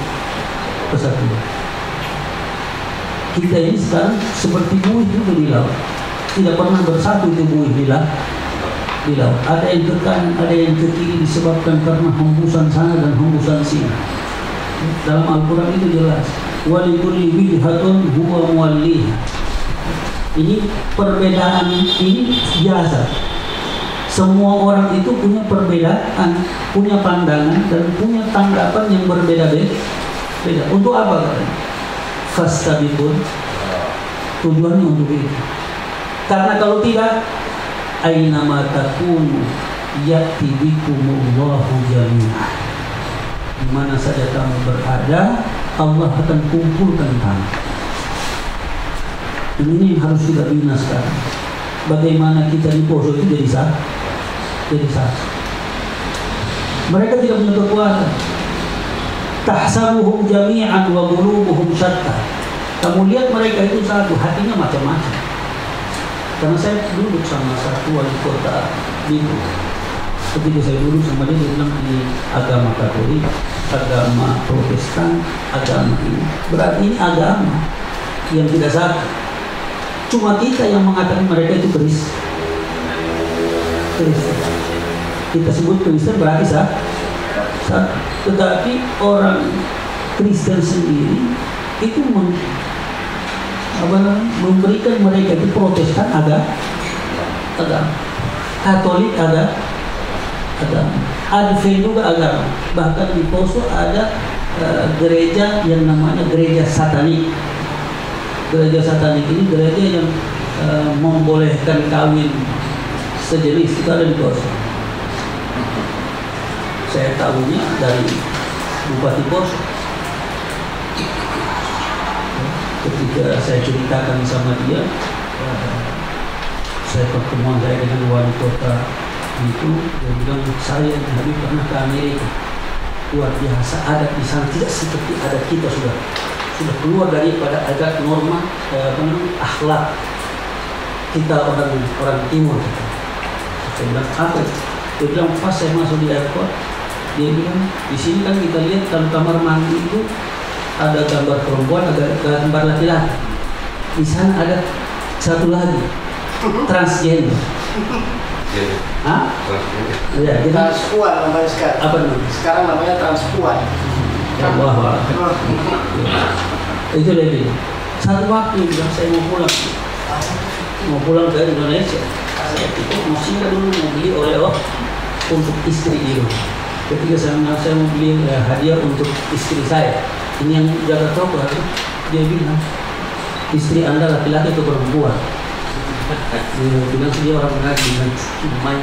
Kita ini sekarang seperti buih itu di laut, tidak pernah bersatu itu buih di laut. Ada yang ke kanan, ada yang ke kiri, disebabkan karena hembusan sana dan hembusan sini. Dalam Al-Quran itu jelas, walikulli wijhatun huwa muwalliha. Ini perbedaan ini biasa. Semua orang itu punya perbedaan, punya pandangan dan punya tanggapan yang berbeda-beda. Untuk apa katanya? Fastabikun. Tujuannya untuk itu. Karena kalau tidak, aina ma takunu ya'ti bikumullahu jami'an. Di mana saja kamu berada, Allah akan kumpulkan kamu. Ini yang harus kita bina sekarang. Bagaimana kita di Poso itu jadi satu. Mereka tidak punya kekuatan. Tahsabuhum jami'an wa qulubuhum syatta. Kamu lihat mereka itu satu, hatinya macam-macam. Karena saya duduk sama satu wali kota itu. Ketika saya duduk sama dia bilang ini agama Katolik, agama Protestan, agama ini. Berarti ini agama yang tidak satu. Cuma kita yang mengatakan mereka itu Kristen. Kita sebut Kristen berarti satu. Tetapi orang Kristen sendiri itu memberikan mereka itu Protestan agama, Katolik agama, Advent juga agama. Bahkan di Poso ada gereja yang namanya gereja satanik. Gereja satanik ini gereja yang membolehkan kawin sejenis, itu ada di Poso. Saya tahunya dari Bupati Poso. Ketika saya ceritakan sama dia, saya pertemuan saya dengan wali kota itu, dia bilang saya Habib pernah ke Amerika, luar biasa adat di sana tidak seperti adat kita, sudah keluar daripada adat norma akhlak kita orang timur. Saya bilang apa? Dia bilang pas saya masuk di airport, dia bilang di sini kan kita lihat dalam kamar mandi itu ada gambar perempuan, ada gambar laki-laki. Di sana ada satu lagi transgender. Hah? Ya, transpuan namanya sekarang. Apa namanya? Sekarang namanya transpuan. Wah. Itu dia bilang. Satu waktu bilang saya mau pulang ke Indonesia. Saya pikir mestinya dulu mau beli oleh-oleh untuk istri di rumah. Ketika saya mau beli hadiah untuk istri saya, ini yang jaga toko, dia bilang istri Anda laki-laki atau perempuan? Dia bilang dia orang ngaji dan main.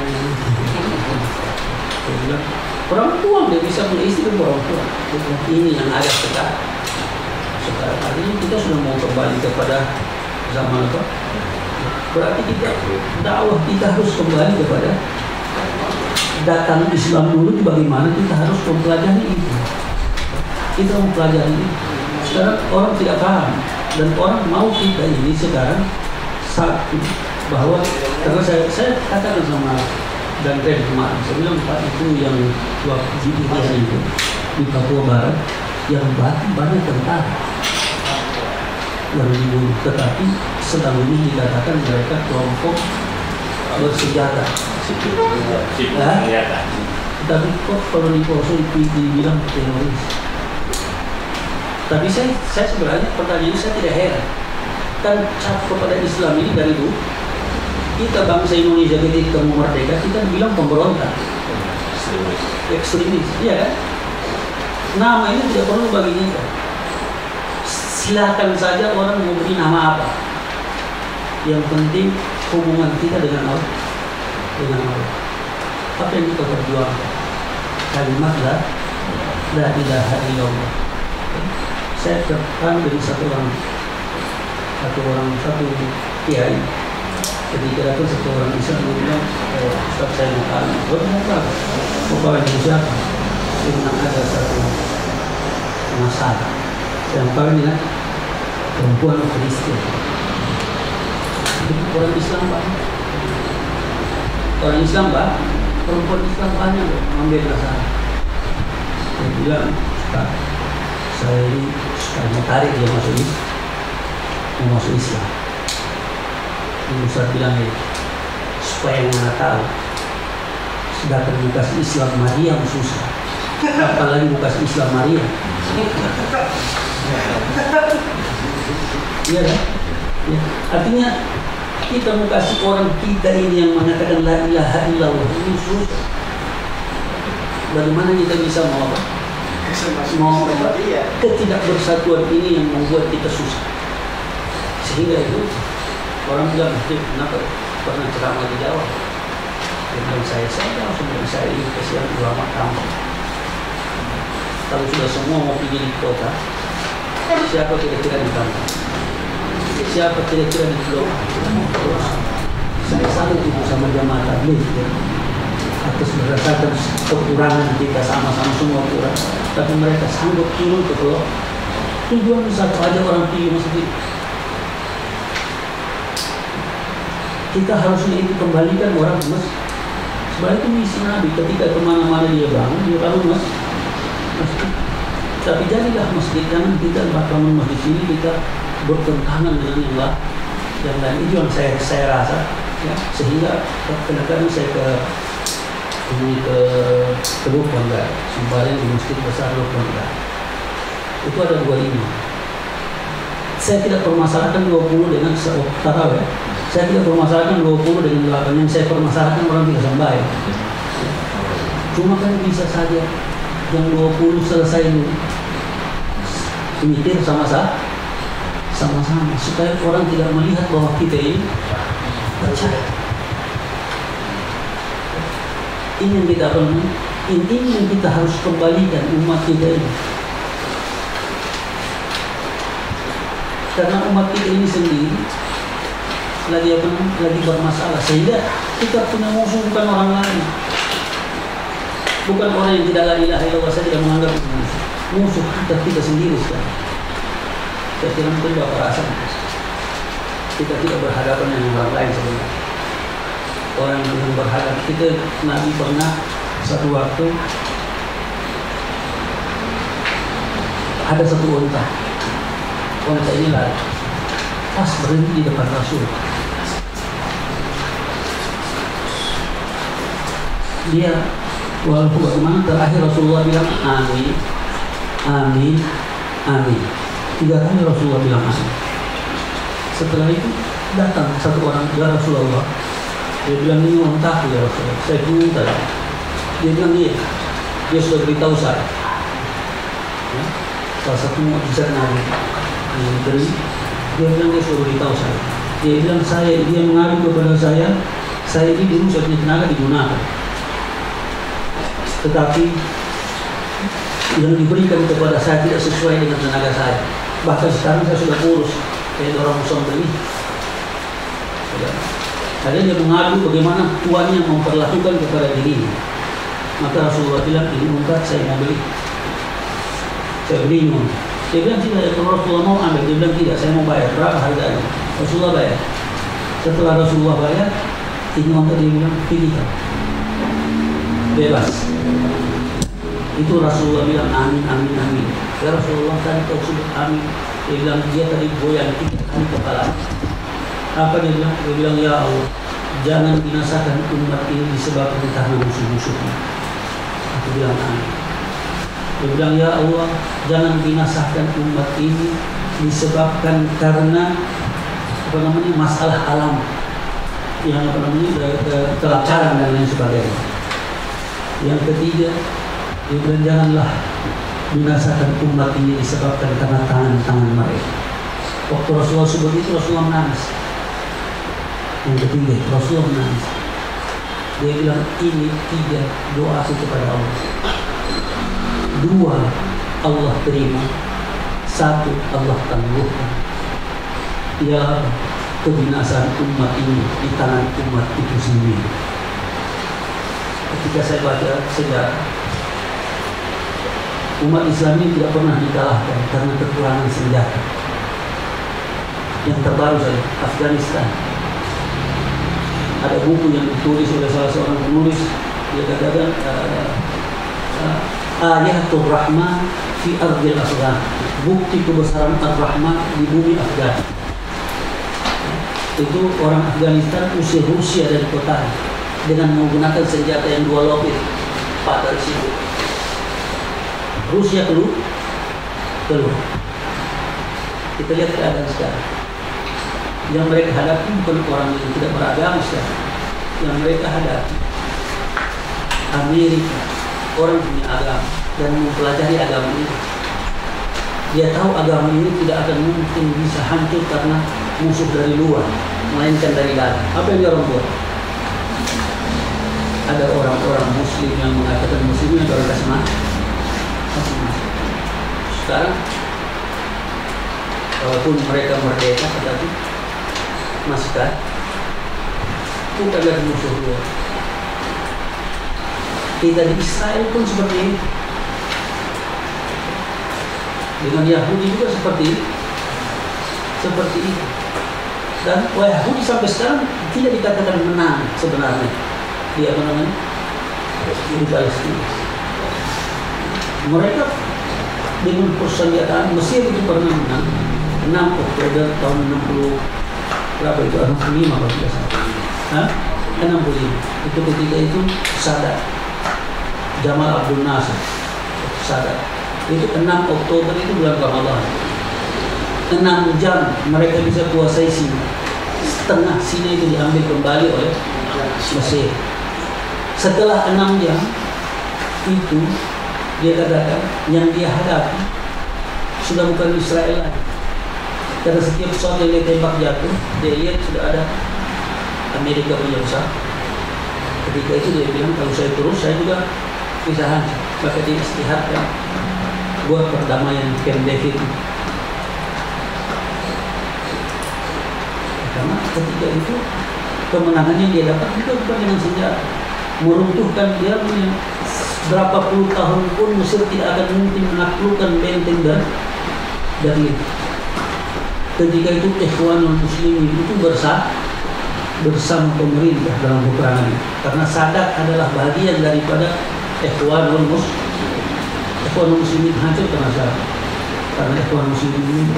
Dia bilang perempuan, dia bisa punya istri perempuan. Ini yang ada sekarang. Hari ini kita sudah mau kembali kepada zaman apa? Berarti kita dakwah kita harus kembali kepada datang Islam dulu. Bagaimana kita harus mempelajari itu? Kita mempelajari itu. Sekarang orang tidak paham dan orang mau kita ini sekarang satu, bahwa karena saya katakan sama dan rem kemarin. Saya bilang Pak, itu yang waktu GDPR itu di Papua Barat yang banyak tentara yang dibunuh, tetapi sedang ini dikatakan mereka kelompok bersenjata. Tapi kok kalau di Poso dibilang teroris? Tapi saya sebenarnya pertanyaan ini saya tidak heran. Kan cap kepada Islam ini dari dulu. Kita bangsa Indonesia ketika mau merdeka kita bilang pemberontak, ekstremis, iya kan? Nama ini tidak perlu bagi kita. Silakan saja orang mau beri nama apa. Yang penting hubungan kita dengan Allah. Apa yang kita perjuangkan? Kalimat la ilaha illallah. Saya tertarik dari satu kiai. Ketika datang satu orang Islam, dia bilang, Ustaz saya mau kawin. Mau kawin dengan siapa? Dia bilang ada satu masalah. Saya mau kawin dengan perempuan Kristen. Jadi orang Islam Pak. Orang Islam Pak, perempuan Islam banyak mengambil masalah. Dia bilang, Ustaz, saya ini mau tarik dia masuk Islam. Ustaz bilang ini supaya mana tahu, sedangkan bukas Islam Maria susah, apalagi bukas Islam Maria. Iya kan? Ya. Artinya kita mau kasih orang kita ini yang mengatakan la ilaha illallah ini susah. Bagaimana kita bisa mau ketidakbersatuan ini yang membuat kita susah. Sehingga itu orang bilang, kenapa pernah ceramah di Jawa? Dengan saya langsung dari saya ini kesian ulama kampung. Kalau sudah semua mau pergi di kota, siapa kira-kira di kampung? Siapa kira-kira di pulau? Saya salut itu sama jamaah tabligh atas berdasarkan kekurangan kita sama-sama semua kurang, tapi mereka sanggup turun ke pulau. Tujuan satu aja orang pergi masjid. Kita harusnya itu kembalikan orang masjid. Sebenarnya itu misi Nabi, ketika kemana-mana dia bangun, dia bangun masjid. Tapi jadilah masjid, jangan kita bangun masjid ini kita bertentangan dengan yang lain. Itu yang saya rasa, ya. Sehingga kadang-kadang saya ke Lubangga, Sembarang di masjid besar Lubangga. Itu ada 2 imam. Saya tidak permasalahkan 20 dengan tarawih. Saya tidak permasalahkan 20 dengan 8. Yang saya permasalahkan orang tidak sembahyang. Cuma kan bisa saja yang 20 selesai dulu, mikir sama-sama supaya orang tidak melihat bahwa kita ini percaya. Ini yang kita perlu, ini yang kita harus kembalikan umat kita ini. Karena umat kita ini sendiri lagi bermasalah, sehingga kita punya musuh bukan orang lain, bukan orang yang tidak la ilaha illallah. Saya tidak menganggap itu musuh kita sendiri sekarang. Saya tidak mungkin bapak rasa kita tidak berhadapan dengan orang lain sebenarnya. Orang yang berhadapan kita, Nabi pernah satu waktu ada satu unta ini lari pas berhenti di depan Rasul. Dia walaupun bagaimana terakhir Rasulullah bilang amin, amin, amin. 3 kali Rasulullah bilang amin. Setelah itu datang satu orang, ya Rasulullah. Dia bilang, ini untaku ya Rasulullah, saya punya unta. Dia bilang, iya, dia sudah beritahu saya. Ya, salah satu mukjizat Nabi yang diberi, dia bilang dia sudah beritahu saya. Dia bilang dia mengadu kepada saya ini dulu saya punya tenaga digunakan. Tetapi yang diberikan kepada saya tidak sesuai dengan tenaga saya. Bahkan sekarang saya sudah kurus kayak orang Muslim ini. Ada dia mengadu bagaimana tuannya memperlakukan kepada dirinya. Maka Rasulullah bilang, ini unta saya mau beli. Saya beli ini. Dia bilang tidak, kalau Rasulullah mau ambil. Dia bilang tidak, saya mau bayar. Berapa harganya? Rasulullah bayar. Setelah Rasulullah bayar, ini unta dia bilang, pilihkan. bebas. Itu Rasulullah bilang amin, amin, amin. Ya Rasulullah tadi kau sebut amin. Dia bilang dia tadi goyang 3 kali kepala. Apa dia bilang? Dia bilang ya Allah, jangan binasakan umat ini disebabkan karena musuh-musuhnya. Aku bilang amin. Dia bilang ya Allah, jangan binasakan umat ini disebabkan karena masalah alam yang kelaparan dan lain sebagainya. Yang ketiga, dia bilang janganlah binasakan umat ini disebabkan karena tangan-tangan mereka. Waktu Rasulullah sebut itu, Rasulullah menangis. Yang ketiga, Rasulullah menangis. Dia bilang ini 3 doaku kepada Allah. 2 Allah terima, 1 Allah tangguhkan. Ya, kebinasaan umat ini di tangan umat itu sendiri. Ketika saya baca sejarah, umat Islam ini tidak pernah dikalahkan karena kekurangan senjata. Yang terbaru saja, Afghanistan. Ada buku yang ditulis oleh salah seorang penulis, dia katakan Ayatul Rahman fi ardil Afghan, bukti kebesaran Ar-Rahman di bumi Afghan. Itu orang Afghanistan usir Rusia dari kota dengan menggunakan senjata yang 2 lopit pada situ. Rusia keluar. Kita lihat keadaan sekarang. Yang mereka hadapi bukan orang yang tidak beragama sekarang. Yang mereka hadapi Amerika, orang punya agama dan mempelajari agama ini. Dia tahu agama ini tidak akan mungkin bisa hancur karena musuh dari luar, melainkan dari dalam. Apa yang dia orang buat? Ada orang-orang Muslim yang mengatakan Muslimnya baru kasih mati. Sekarang, walaupun mereka merdeka, tetapi masih kan, bukan dari musuh luar. Kita di Israel pun seperti ini. Dengan Yahudi juga seperti itu. Dan Yahudi sampai sekarang tidak dikatakan menang sebenarnya di di Palestina. Mereka dengan persenjataan Mesir itu pernah menang 6 Oktober tahun 60 berapa itu 65 kalau tidak salah. 65 itu ketika itu Sadat Jamal Abdul Nasir Sadat itu 6 Oktober itu bulan Ramadan. 6 jam mereka bisa kuasai Sina. Setengah Sina itu diambil kembali oleh Mesir. Setelah 6 jam itu dia katakan yang dia hadapi sudah bukan Israel lagi. Karena setiap pesawat yang dia tembak jatuh, dia lihat sudah ada Amerika punya pesawat. Ketika itu dia bilang kalau saya terus saya juga bisa hancur. Maka dia istihadkan buat perdamaian Camp David. Karena ketika itu kemenangannya dia dapat juga bukan dengan senjata, meruntuhkan dia punya berapa puluh tahun pun Mesir tidak akan mungkin menaklukkan benteng dan Berlin. Ketika itu Ikhwanul Muslimin itu bersama pemerintah dalam peperangan ini, karena Sadat adalah bagian daripada Ikhwanul Muslimin hancur karena siapa? Karena Ikhwanul Muslimin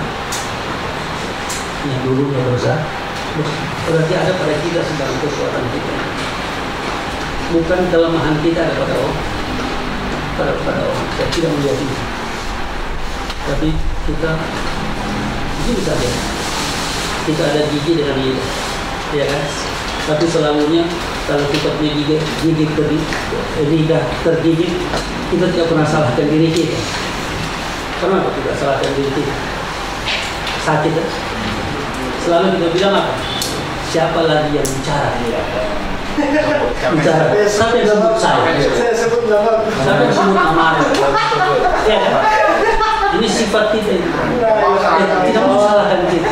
yang dulunya berarti ada pada kita sedang kekuatan kita, bukan kelemahan kita ada pada orang. Saya tidak melihat itu, tapi kita gigi saja. Kita ada gigi dengan lidah, ya kan? Tapi selalunya kalau kita punya gigi lidah tergigit, kita tidak pernah salahkan diri kita. Kenapa tidak salahkan diri kita? Sakit kan? Selalu kita bilang apa? Siapa lagi yang bicara? Bicara. Siapa yang sebut saya? Saya sebut nama. Siapa yang sebut nama? Ya kan? Ini sifat kita ini. Tidak mensalahkan kita.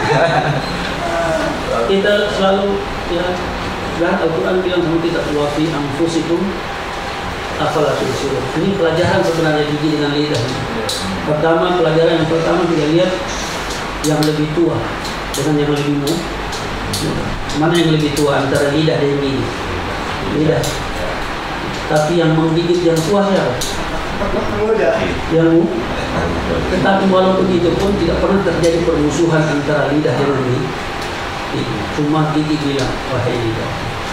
Kita selalu ya, dan Al-Quran bilang sama kita wa fi anfusikum afala tubsirun. Ini pelajaran sebenarnya gigi dengan lidah. Pelajaran yang pertama kita lihat yang lebih tua dengan yang lebih muda. Mana yang lebih tua antara lidah dan gigi? Lidah. Tapi yang menggigit yang tua siapa? Muda. Yang tetapi walau begitu pun tidak pernah terjadi permusuhan antara lidah dengan gigi. Cuma gigi bilang, wahai lidah,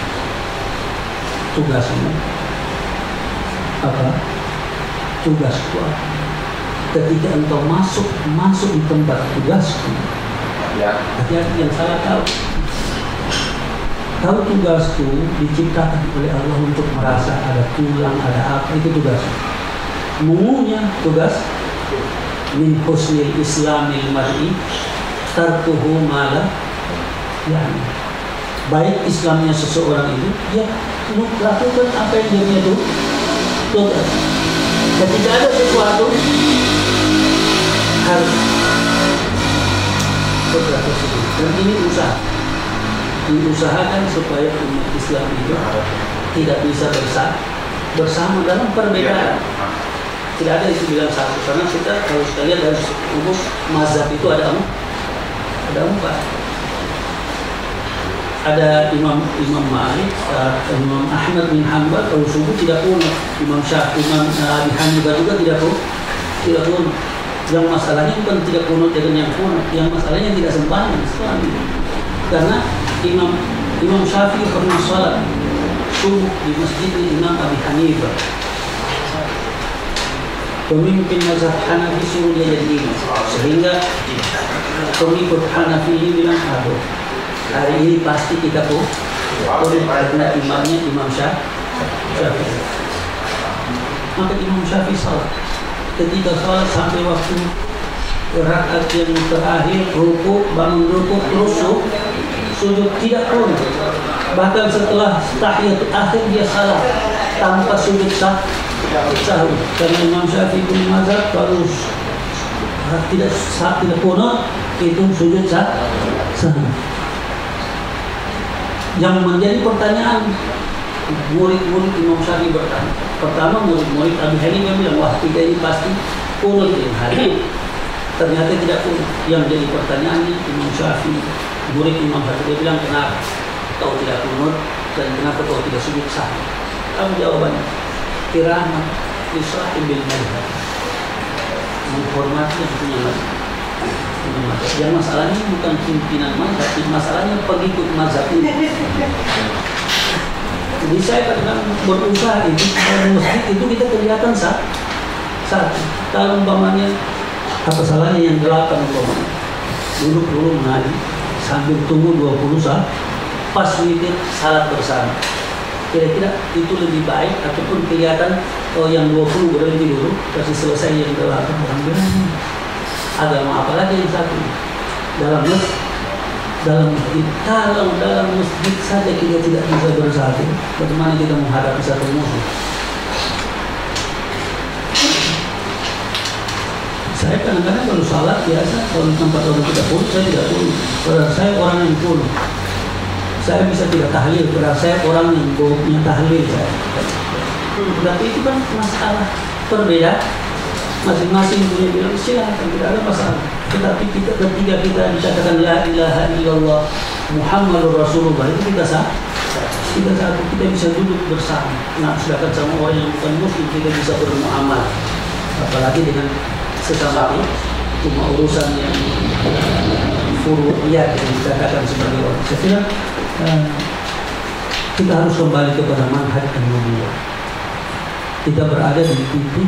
tugasmu apa? Tugasku apa? Ketika engkau masuk di tempat tugasku, hati-hati yang salah tahu. Tahu tugasku diciptakan oleh Allah untuk merasa ada tulang, ada apa, itu tugasku. Mumunya tugas min husnil islamil mar'i tarkuhu mala, yani baik Islamnya seseorang itu dia lakukan apa yang dia itu tugas. Ketika ada sesuatu harus bergerak tersebut, dan ini diusahakan supaya umat Islam itu tidak bisa bersama dalam perbedaan. Tidak ada itu bilang satu, karena kita kalau kita lihat dari umum mazhab itu ada empat. Ada Imam Malik, Imam Ahmad bin Hanbal kalau subuh tidak kunut, Imam Abi Hanifah juga tidak kunut. Yang masalahnya bukan tidak kunut dengan yang kunut, yang masalahnya tidak sembahyang. Karena Imam Syafi'i pernah sholat subuh di masjid Imam Abi Hanifah. Pemimpin mazhab Hanafi suruh dia jadi imam, sehingga pengikut Hanafi ini bilang, aduh, hari ini pasti kita karena imamnya Imam Syafi'i. Maka Imam Syafi'i sholat. Ketika sholat sampai waktu rakaat yang terakhir, rukuk, bangun rukuk, terus sujud tidak pun. Bahkan setelah tahiyatul akhir dia salah tanpa sujud sahwi. Karena Imam Syafi'i bin mazhab kalau tidak kunut itu sujud sahwi. Yang menjadi pertanyaan murid-murid Imam Syafi'i bertanya. Pertama murid-murid Abi Hanifah bilang, wah kita ini pasti kunut yang hari. Ternyata tidak kunut. Yang jadi pertanyaannya Imam Syafi'i, murid Imam Syafi'i, dia bilang, kenapa kau tidak kunut dan kenapa kau tidak sujud sahwi? Kamu jawabannya, kirama lisahibil madhab, menghormati yang punya mazhab. Yang masalahnya bukan pimpinan mazhab, masalahnya pengikut mazhab ini. Jadi saya kadang berusaha itu masjid itu kita kelihatan satu. Kalau umpamanya apa salahnya yang 8 umpamanya duduk dulu mengaji sambil tunggu 20 saat pas witir salat bersama. Kira-kira itu lebih baik ataupun kelihatan yang 20 berhenti dulu kasih selesai yang 8 orang bilang agama apa lagi yang satu dalam masjid. Kalau dalam masjid saja kita tidak bisa bersatu, bagaimana kita menghadapi satu musuh? Saya kadang-kadang kalau salat biasa, kalau di tempat orang tidak kunut, saya tidak kunut. Padahal saya orang yang kunut. Saya bisa tidak tahlil, padahal saya orang yang punya tahlil saya. Berarti itu kan masalah berbeda. Masing-masing punya bilang silakan, tidak ada masalah. Tetapi kita ketika kita dikatakan la ilaha illallah Muhammadur Rasulullah, itu kita satu, kita bisa duduk bersama. Nah, sedangkan sama orang yang bukan muslim kita bisa bermuamalah, apalagi dengan sesama ini cuma urusan yang furu'iyat yang dikatakan sebagai orang. Saya kira kita harus kembali kepada manhaj an-nubuwah. Kita berada di titik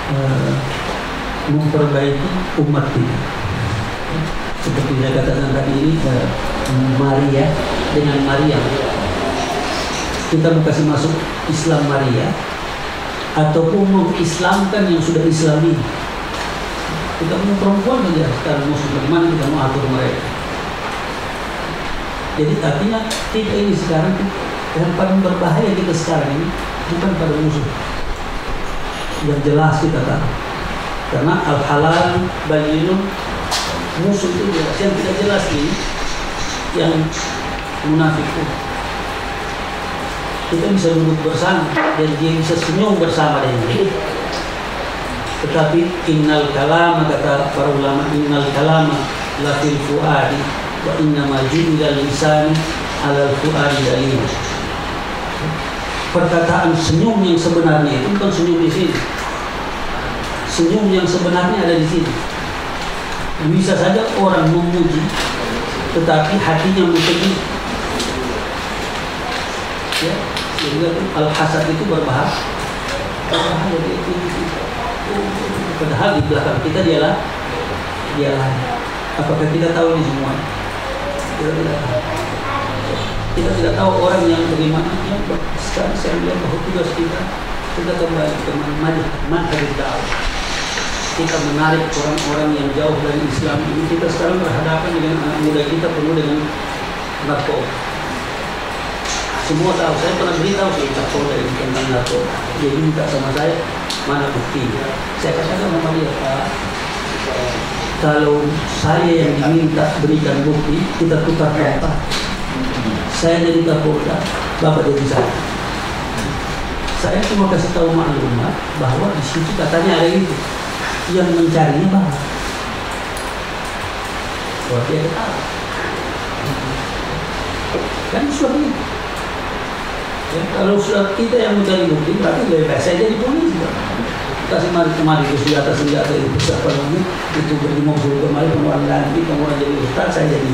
memperbaiki umat ini. Seperti saya katakan tadi ini, Maria dengan Maria. Kita mau kasih masuk Islam Maria ataupun mengislamkan yang sudah Islami. Kita punya perempuan saja sekarang muslim, bagaimana kita mau atur mereka? Jadi artinya kita ini sekarang yang paling berbahaya kita sekarang ini bukan pada musuh yang jelas kita tahu, karena al-halal bayyinun, musuh itu jelas. Yang tidak jelas ini yang munafik. Kita bisa duduk bersama dan dia bisa senyum bersama dengan dia. Tetapi innal kalama, kata para ulama, innal kalama la fil fuadi wa innama ju'ila al-lisani 'ala al-fuadi dalil. perkataan senyum yang sebenarnya itu bukan senyum di sini. Senyum yang sebenarnya ada di sini. Bisa saja orang memuji, tetapi hatinya mencegah. Ya, sehingga al-hasad itu berbahaya. Padahal di belakang kita dialah. Apakah kita tahu ini semua? Kita tidak tahu orang yang bagaimana. Sekarang saya lihat bahwa tugas kita kembali ke manhaj dakwah. Kita menarik orang-orang yang jauh dari Islam ini. Kita sekarang berhadapan dengan anak muda kita penuh dengan narkoba. Semua tahu, saya pernah beritahu narkoba ini tentang narkoba. Dia minta sama saya, mana buktinya? Saya katakan sama dia, Pak, kalau saya yang diminta berikan bukti, kita tukar tempat. Saya jadi Kapolda, Bapak jadi saya. Saya cuma kasih tahu maklumat bahwa di situ katanya ada itu. Yang mencarinya Bapak. Wah, dia ketawa. Kan sudah begitu. Ya, kalau sudah kita yang mencari bukti, berarti lebih baik saya jadi polisi. Kasih kemari itu senjata itu siapa namanya itu berimobil kemari kemudian lagi kemudian jadi ustaz, saya jadi.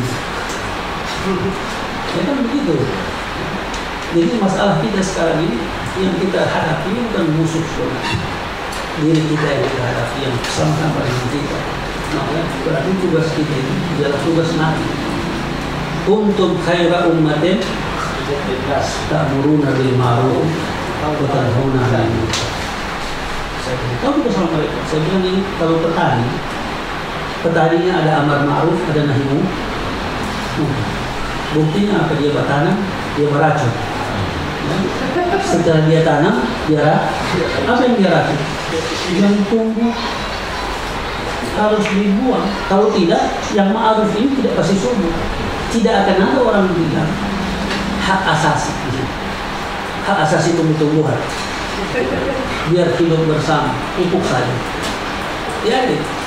Ya kan begitu. Jadi masalah kita sekarang ini yang kita hadapi bukan musuh sebenarnya. Diri kita yang kita hadapi yang sama-sama dengan kita. Nah, berarti tugas kita ini adalah tugas Nabi. Kuntum khaira ummatin ta'muruna bil ma'ruf wa tanhauna 'anil munkar. Saya beritahu bersama mereka. Saya bilang ini kalau petaninya ada amar ma'ruf, ada nahi munkar. Buktinya apa? Dia bertanam, dia meracun. Setelah dia tanam, apa yang dia racun? Yang tumbuh harus dibuang. Kalau tidak, yang ma'ruf ini tidak pasti tumbuh. Tidak akan ada orang bilang hak asasi. Hak asasi tumbuh-tumbuhan. Biar hidup bersama, pupuk saja. Ya,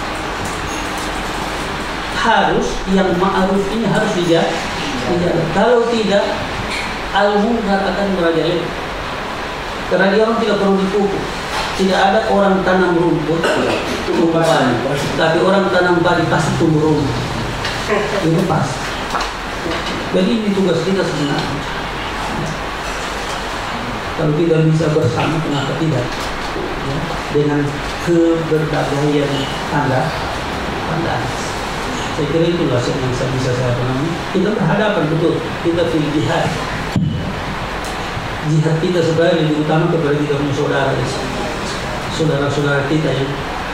harus yang ma'ruf ini harus dijaga. Kalau tidak, al-munkar akan merajalela. Karena dia orang tidak perlu dipupuk. Tidak ada orang tanam rumput tumbuh padi, tapi orang tanam padi pasti tumbuh rumput. Itu pasti. Jadi ini tugas kita sebenarnya. Kalau kita bisa bersama, kenapa tidak? Ya, dengan keberbedaan Anda. Saya kira itulah yang bisa saya pahami. Kita berhadapan betul, kita pilih jihad. Jihad kita sebenarnya lebih utama kepada kita punya saudara-saudara kita yang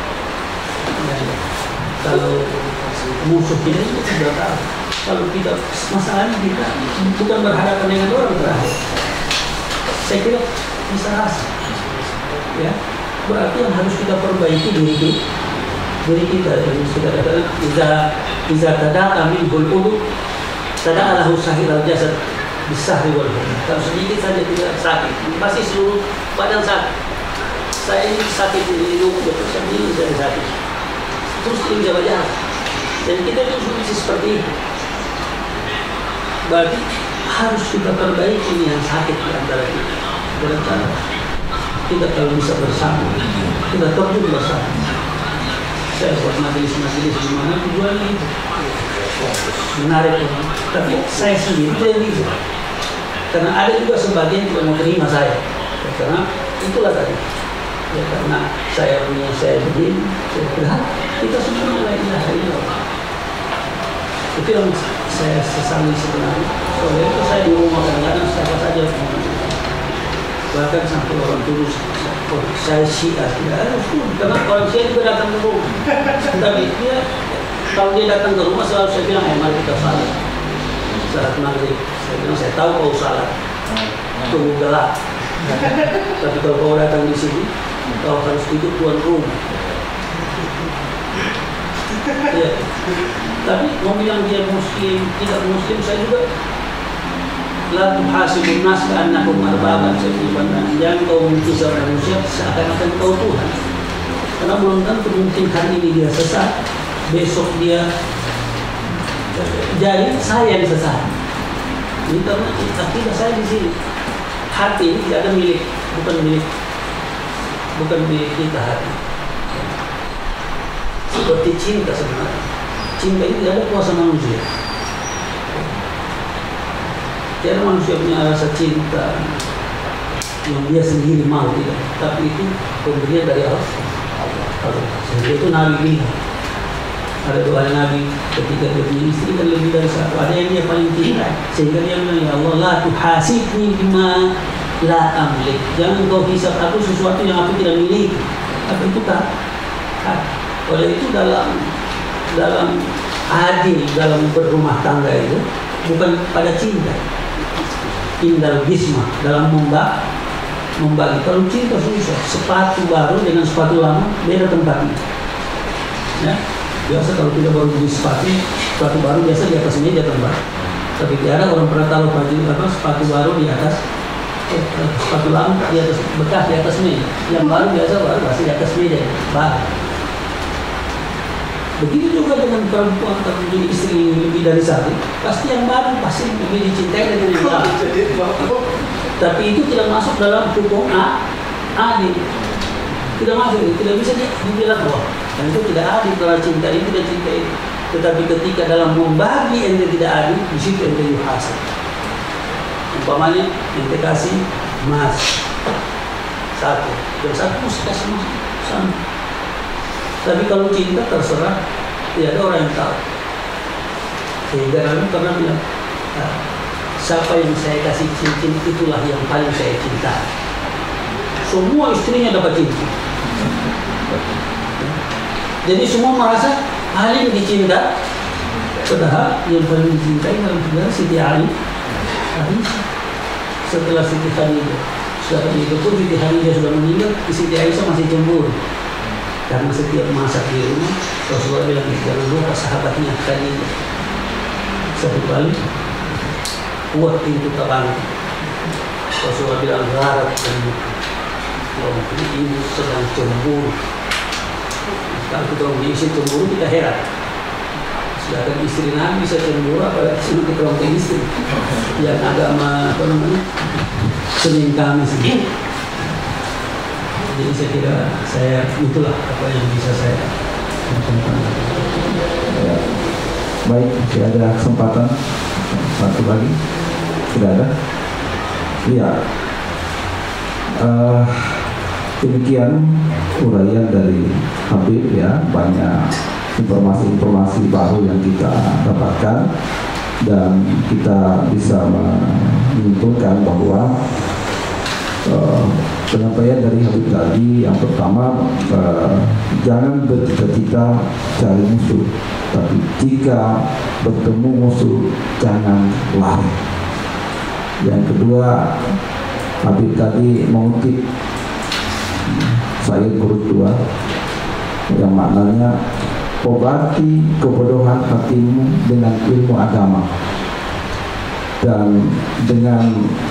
kalau musuh kita itu sudah tahu. Kalau kita masalahnya kita bukan berhadapan dengan orang terakhir. Saya kira bisa rasa. Ya, berarti yang harus kita perbaiki diri kita yang kita katakan iza tada'a minhul udu tada'a lahu sahil al-jasad bisahri wal hum. Kalau sedikit saja tidak sakit, pasti seluruh badan sakit. Saya ini sakit di lubuk betul, ini saya sakit. Terus ini wajah. Dan kita itu bisa seperti itu. Berarti harus kita perbaiki ini yang sakit di antara kita. Berencana kita kalau bisa bersama, kita terjun bersama. Saya buat majelis-majelis di mana tujuannya itu menarik orang. Tapi saya sendiri tidak bisa. Karena ada juga sebagian yang mau terima saya. Karena itulah tadi. Ya, karena saya begini, saya berhak. Kita semua la ilaha illallah. Itu yang saya sesali sebenarnya. Soalnya itu saya di rumah kadang-kadang siapa saja. Bahkan sampai orang tulus. Saya Syiah tidak harus pun karena orang Syiah juga datang ke rumah. Tapi dia kalau dia datang ke rumah selalu saya bilang mari kita salat maghrib. Saya bilang saya tahu kau salat tunggu gelap. Tapi kalau kau datang di sini kau harus hidup tuan rumah. Ya. Tapi mau bilang dia muslim tidak muslim saya juga la tuhasibun nas ka'annahum arbaban. Jangan kau menghina manusia seakan-akan kau Tuhan. Karena belum tentu mungkin hari ini dia sesat, besok dia jadi saya yang sesat. Ini karena akidah saya di sini. hati ini tidak ada milik, bukan milik kita hati. Seperti cinta sebenarnya. Cinta ini tidak ada kuasa manusia. Tiada manusia punya rasa cinta yang dia sendiri mau, tidak. Tapi itu pemberian dari Allah. Sehingga itu Nabi bilang, ada doa Nabi ketika dia punya istri kan lebih dari satu, ada yang dia paling cinta, sehingga dia bilang, ya Allah, la tuhasibni bima la amlik, jangan kau hisab aku sesuatu yang aku tidak miliki. Tapi itu tak. Oleh itu dalam adil, dalam berumah tangga itu bukan pada cinta, indal gisma, dalam membagi. Kalau cinta susah, sepatu baru dengan sepatu lama beda tempatnya. Ya, biasa kalau kita baru beli sepatu baru biasa di atas meja tempat. Tapi tiada orang pernah taruh sepatu baru di atas, sepatu lama di atas bekas di atas meja. Yang baru biasa baru pasti di atas meja. Baru. Begitu juga dengan perempuan terpunya istri lebih dari satu, pasti yang baru pasti lebih dicintai dari yang lama. Tapi itu tidak masuk dalam hukum adil. Tidak masuk, tidak bisa dibilang bahwa dan itu tidak adil kalau cinta ini tidak cinta ini. Tetapi ketika dalam membagi ente tidak adil, di situ ente yuhasab. Umpamanya ente kasih emas satu, dan satu mesti kasih emas sama. Tapi kalau cinta terserah, tidak ada orang yang tahu. Sehingga Nabi pernah bilang, siapa yang saya kasih cincin itulah yang paling saya cinta. Semua istrinya dapat cincin. Jadi semua merasa paling dicinta. Padahal yang paling dicintai dalam sejarah Siti Aisyah. Setelah Siti Khadijah, setelah itu pun Siti Khadijah sudah meninggal, Siti Aisyah masih cemburu. Karena setiap masak di rumah, Rasulullah bilang, jangan lupa sahabatnya Khadijah. Satu kali, kuat pintu terang. Rasulullah bilang, gharat dan ini sedang cemburu. Kalau kita mengisi cemburu, kita heran. Sedangkan istri Nabi bisa cemburu, apalagi cuma kita orang istri. Yang agama, Senin Kamis ini. Jadi saya kira itulah apa yang bisa saya lakukan. Ya. Baik, masih ada kesempatan satu lagi. Tidak ada? Iya. Demikian uraian dari Habib ya, banyak informasi-informasi baru yang kita dapatkan dan kita bisa menyimpulkan bahwa penyampaian dari Habib tadi yang pertama, jangan bercita-cita cari musuh, tapi jika bertemu musuh jangan lari. Yang kedua, Habib tadi mengutip Sayyid Burut 2 yang maknanya obati kebodohan hatimu dengan ilmu agama, dan dengan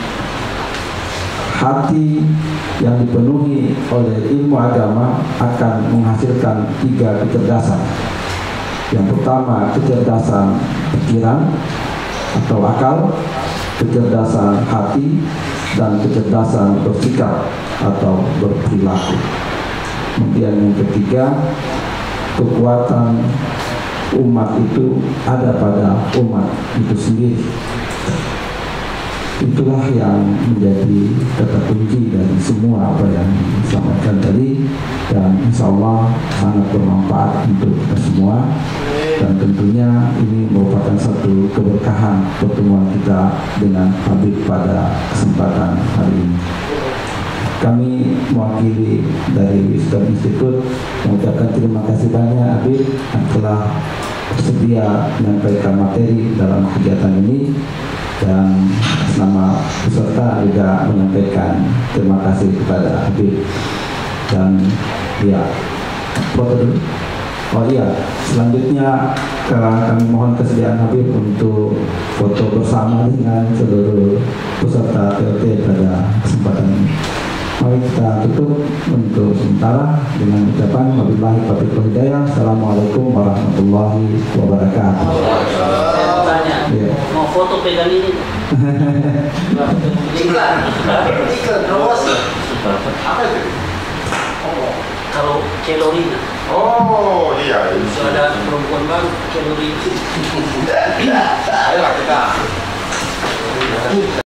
hati yang dipenuhi oleh ilmu agama akan menghasilkan 3 kecerdasan. Yang pertama, kecerdasan pikiran atau akal, kecerdasan hati, dan kecerdasan bersikap atau berperilaku. Kemudian yang ketiga, kekuatan umat itu ada pada umat itu sendiri. Itulah yang menjadi kata kunci dari semua apa yang disampaikan tadi, dan insya Allah sangat bermanfaat untuk kita semua, dan tentunya ini merupakan satu keberkahan pertemuan kita dengan Habib pada kesempatan hari ini. Kami mewakili dari Wisdom Institute mengucapkan terima kasih banyak Habib yang telah bersedia menyampaikan materi dalam kegiatan ini, dan nama peserta juga menyampaikan terima kasih kepada Habib. Dan ya, foto dulu. Oh iya, selanjutnya kami mohon kesediaan Habib untuk foto bersama dengan seluruh peserta TOT pada kesempatan ini. Mari kita tutup untuk sementara dengan ucapan wabillahi taufiq wal hidayah. Assalamualaikum warahmatullahi wabarakatuh. tanya, Iya. mau foto pegang ini? Iklan promosi. Apa itu? Oh. Kalau kalorinya, Oh iya. so ada perempuan baru kalori. Ayolah kita.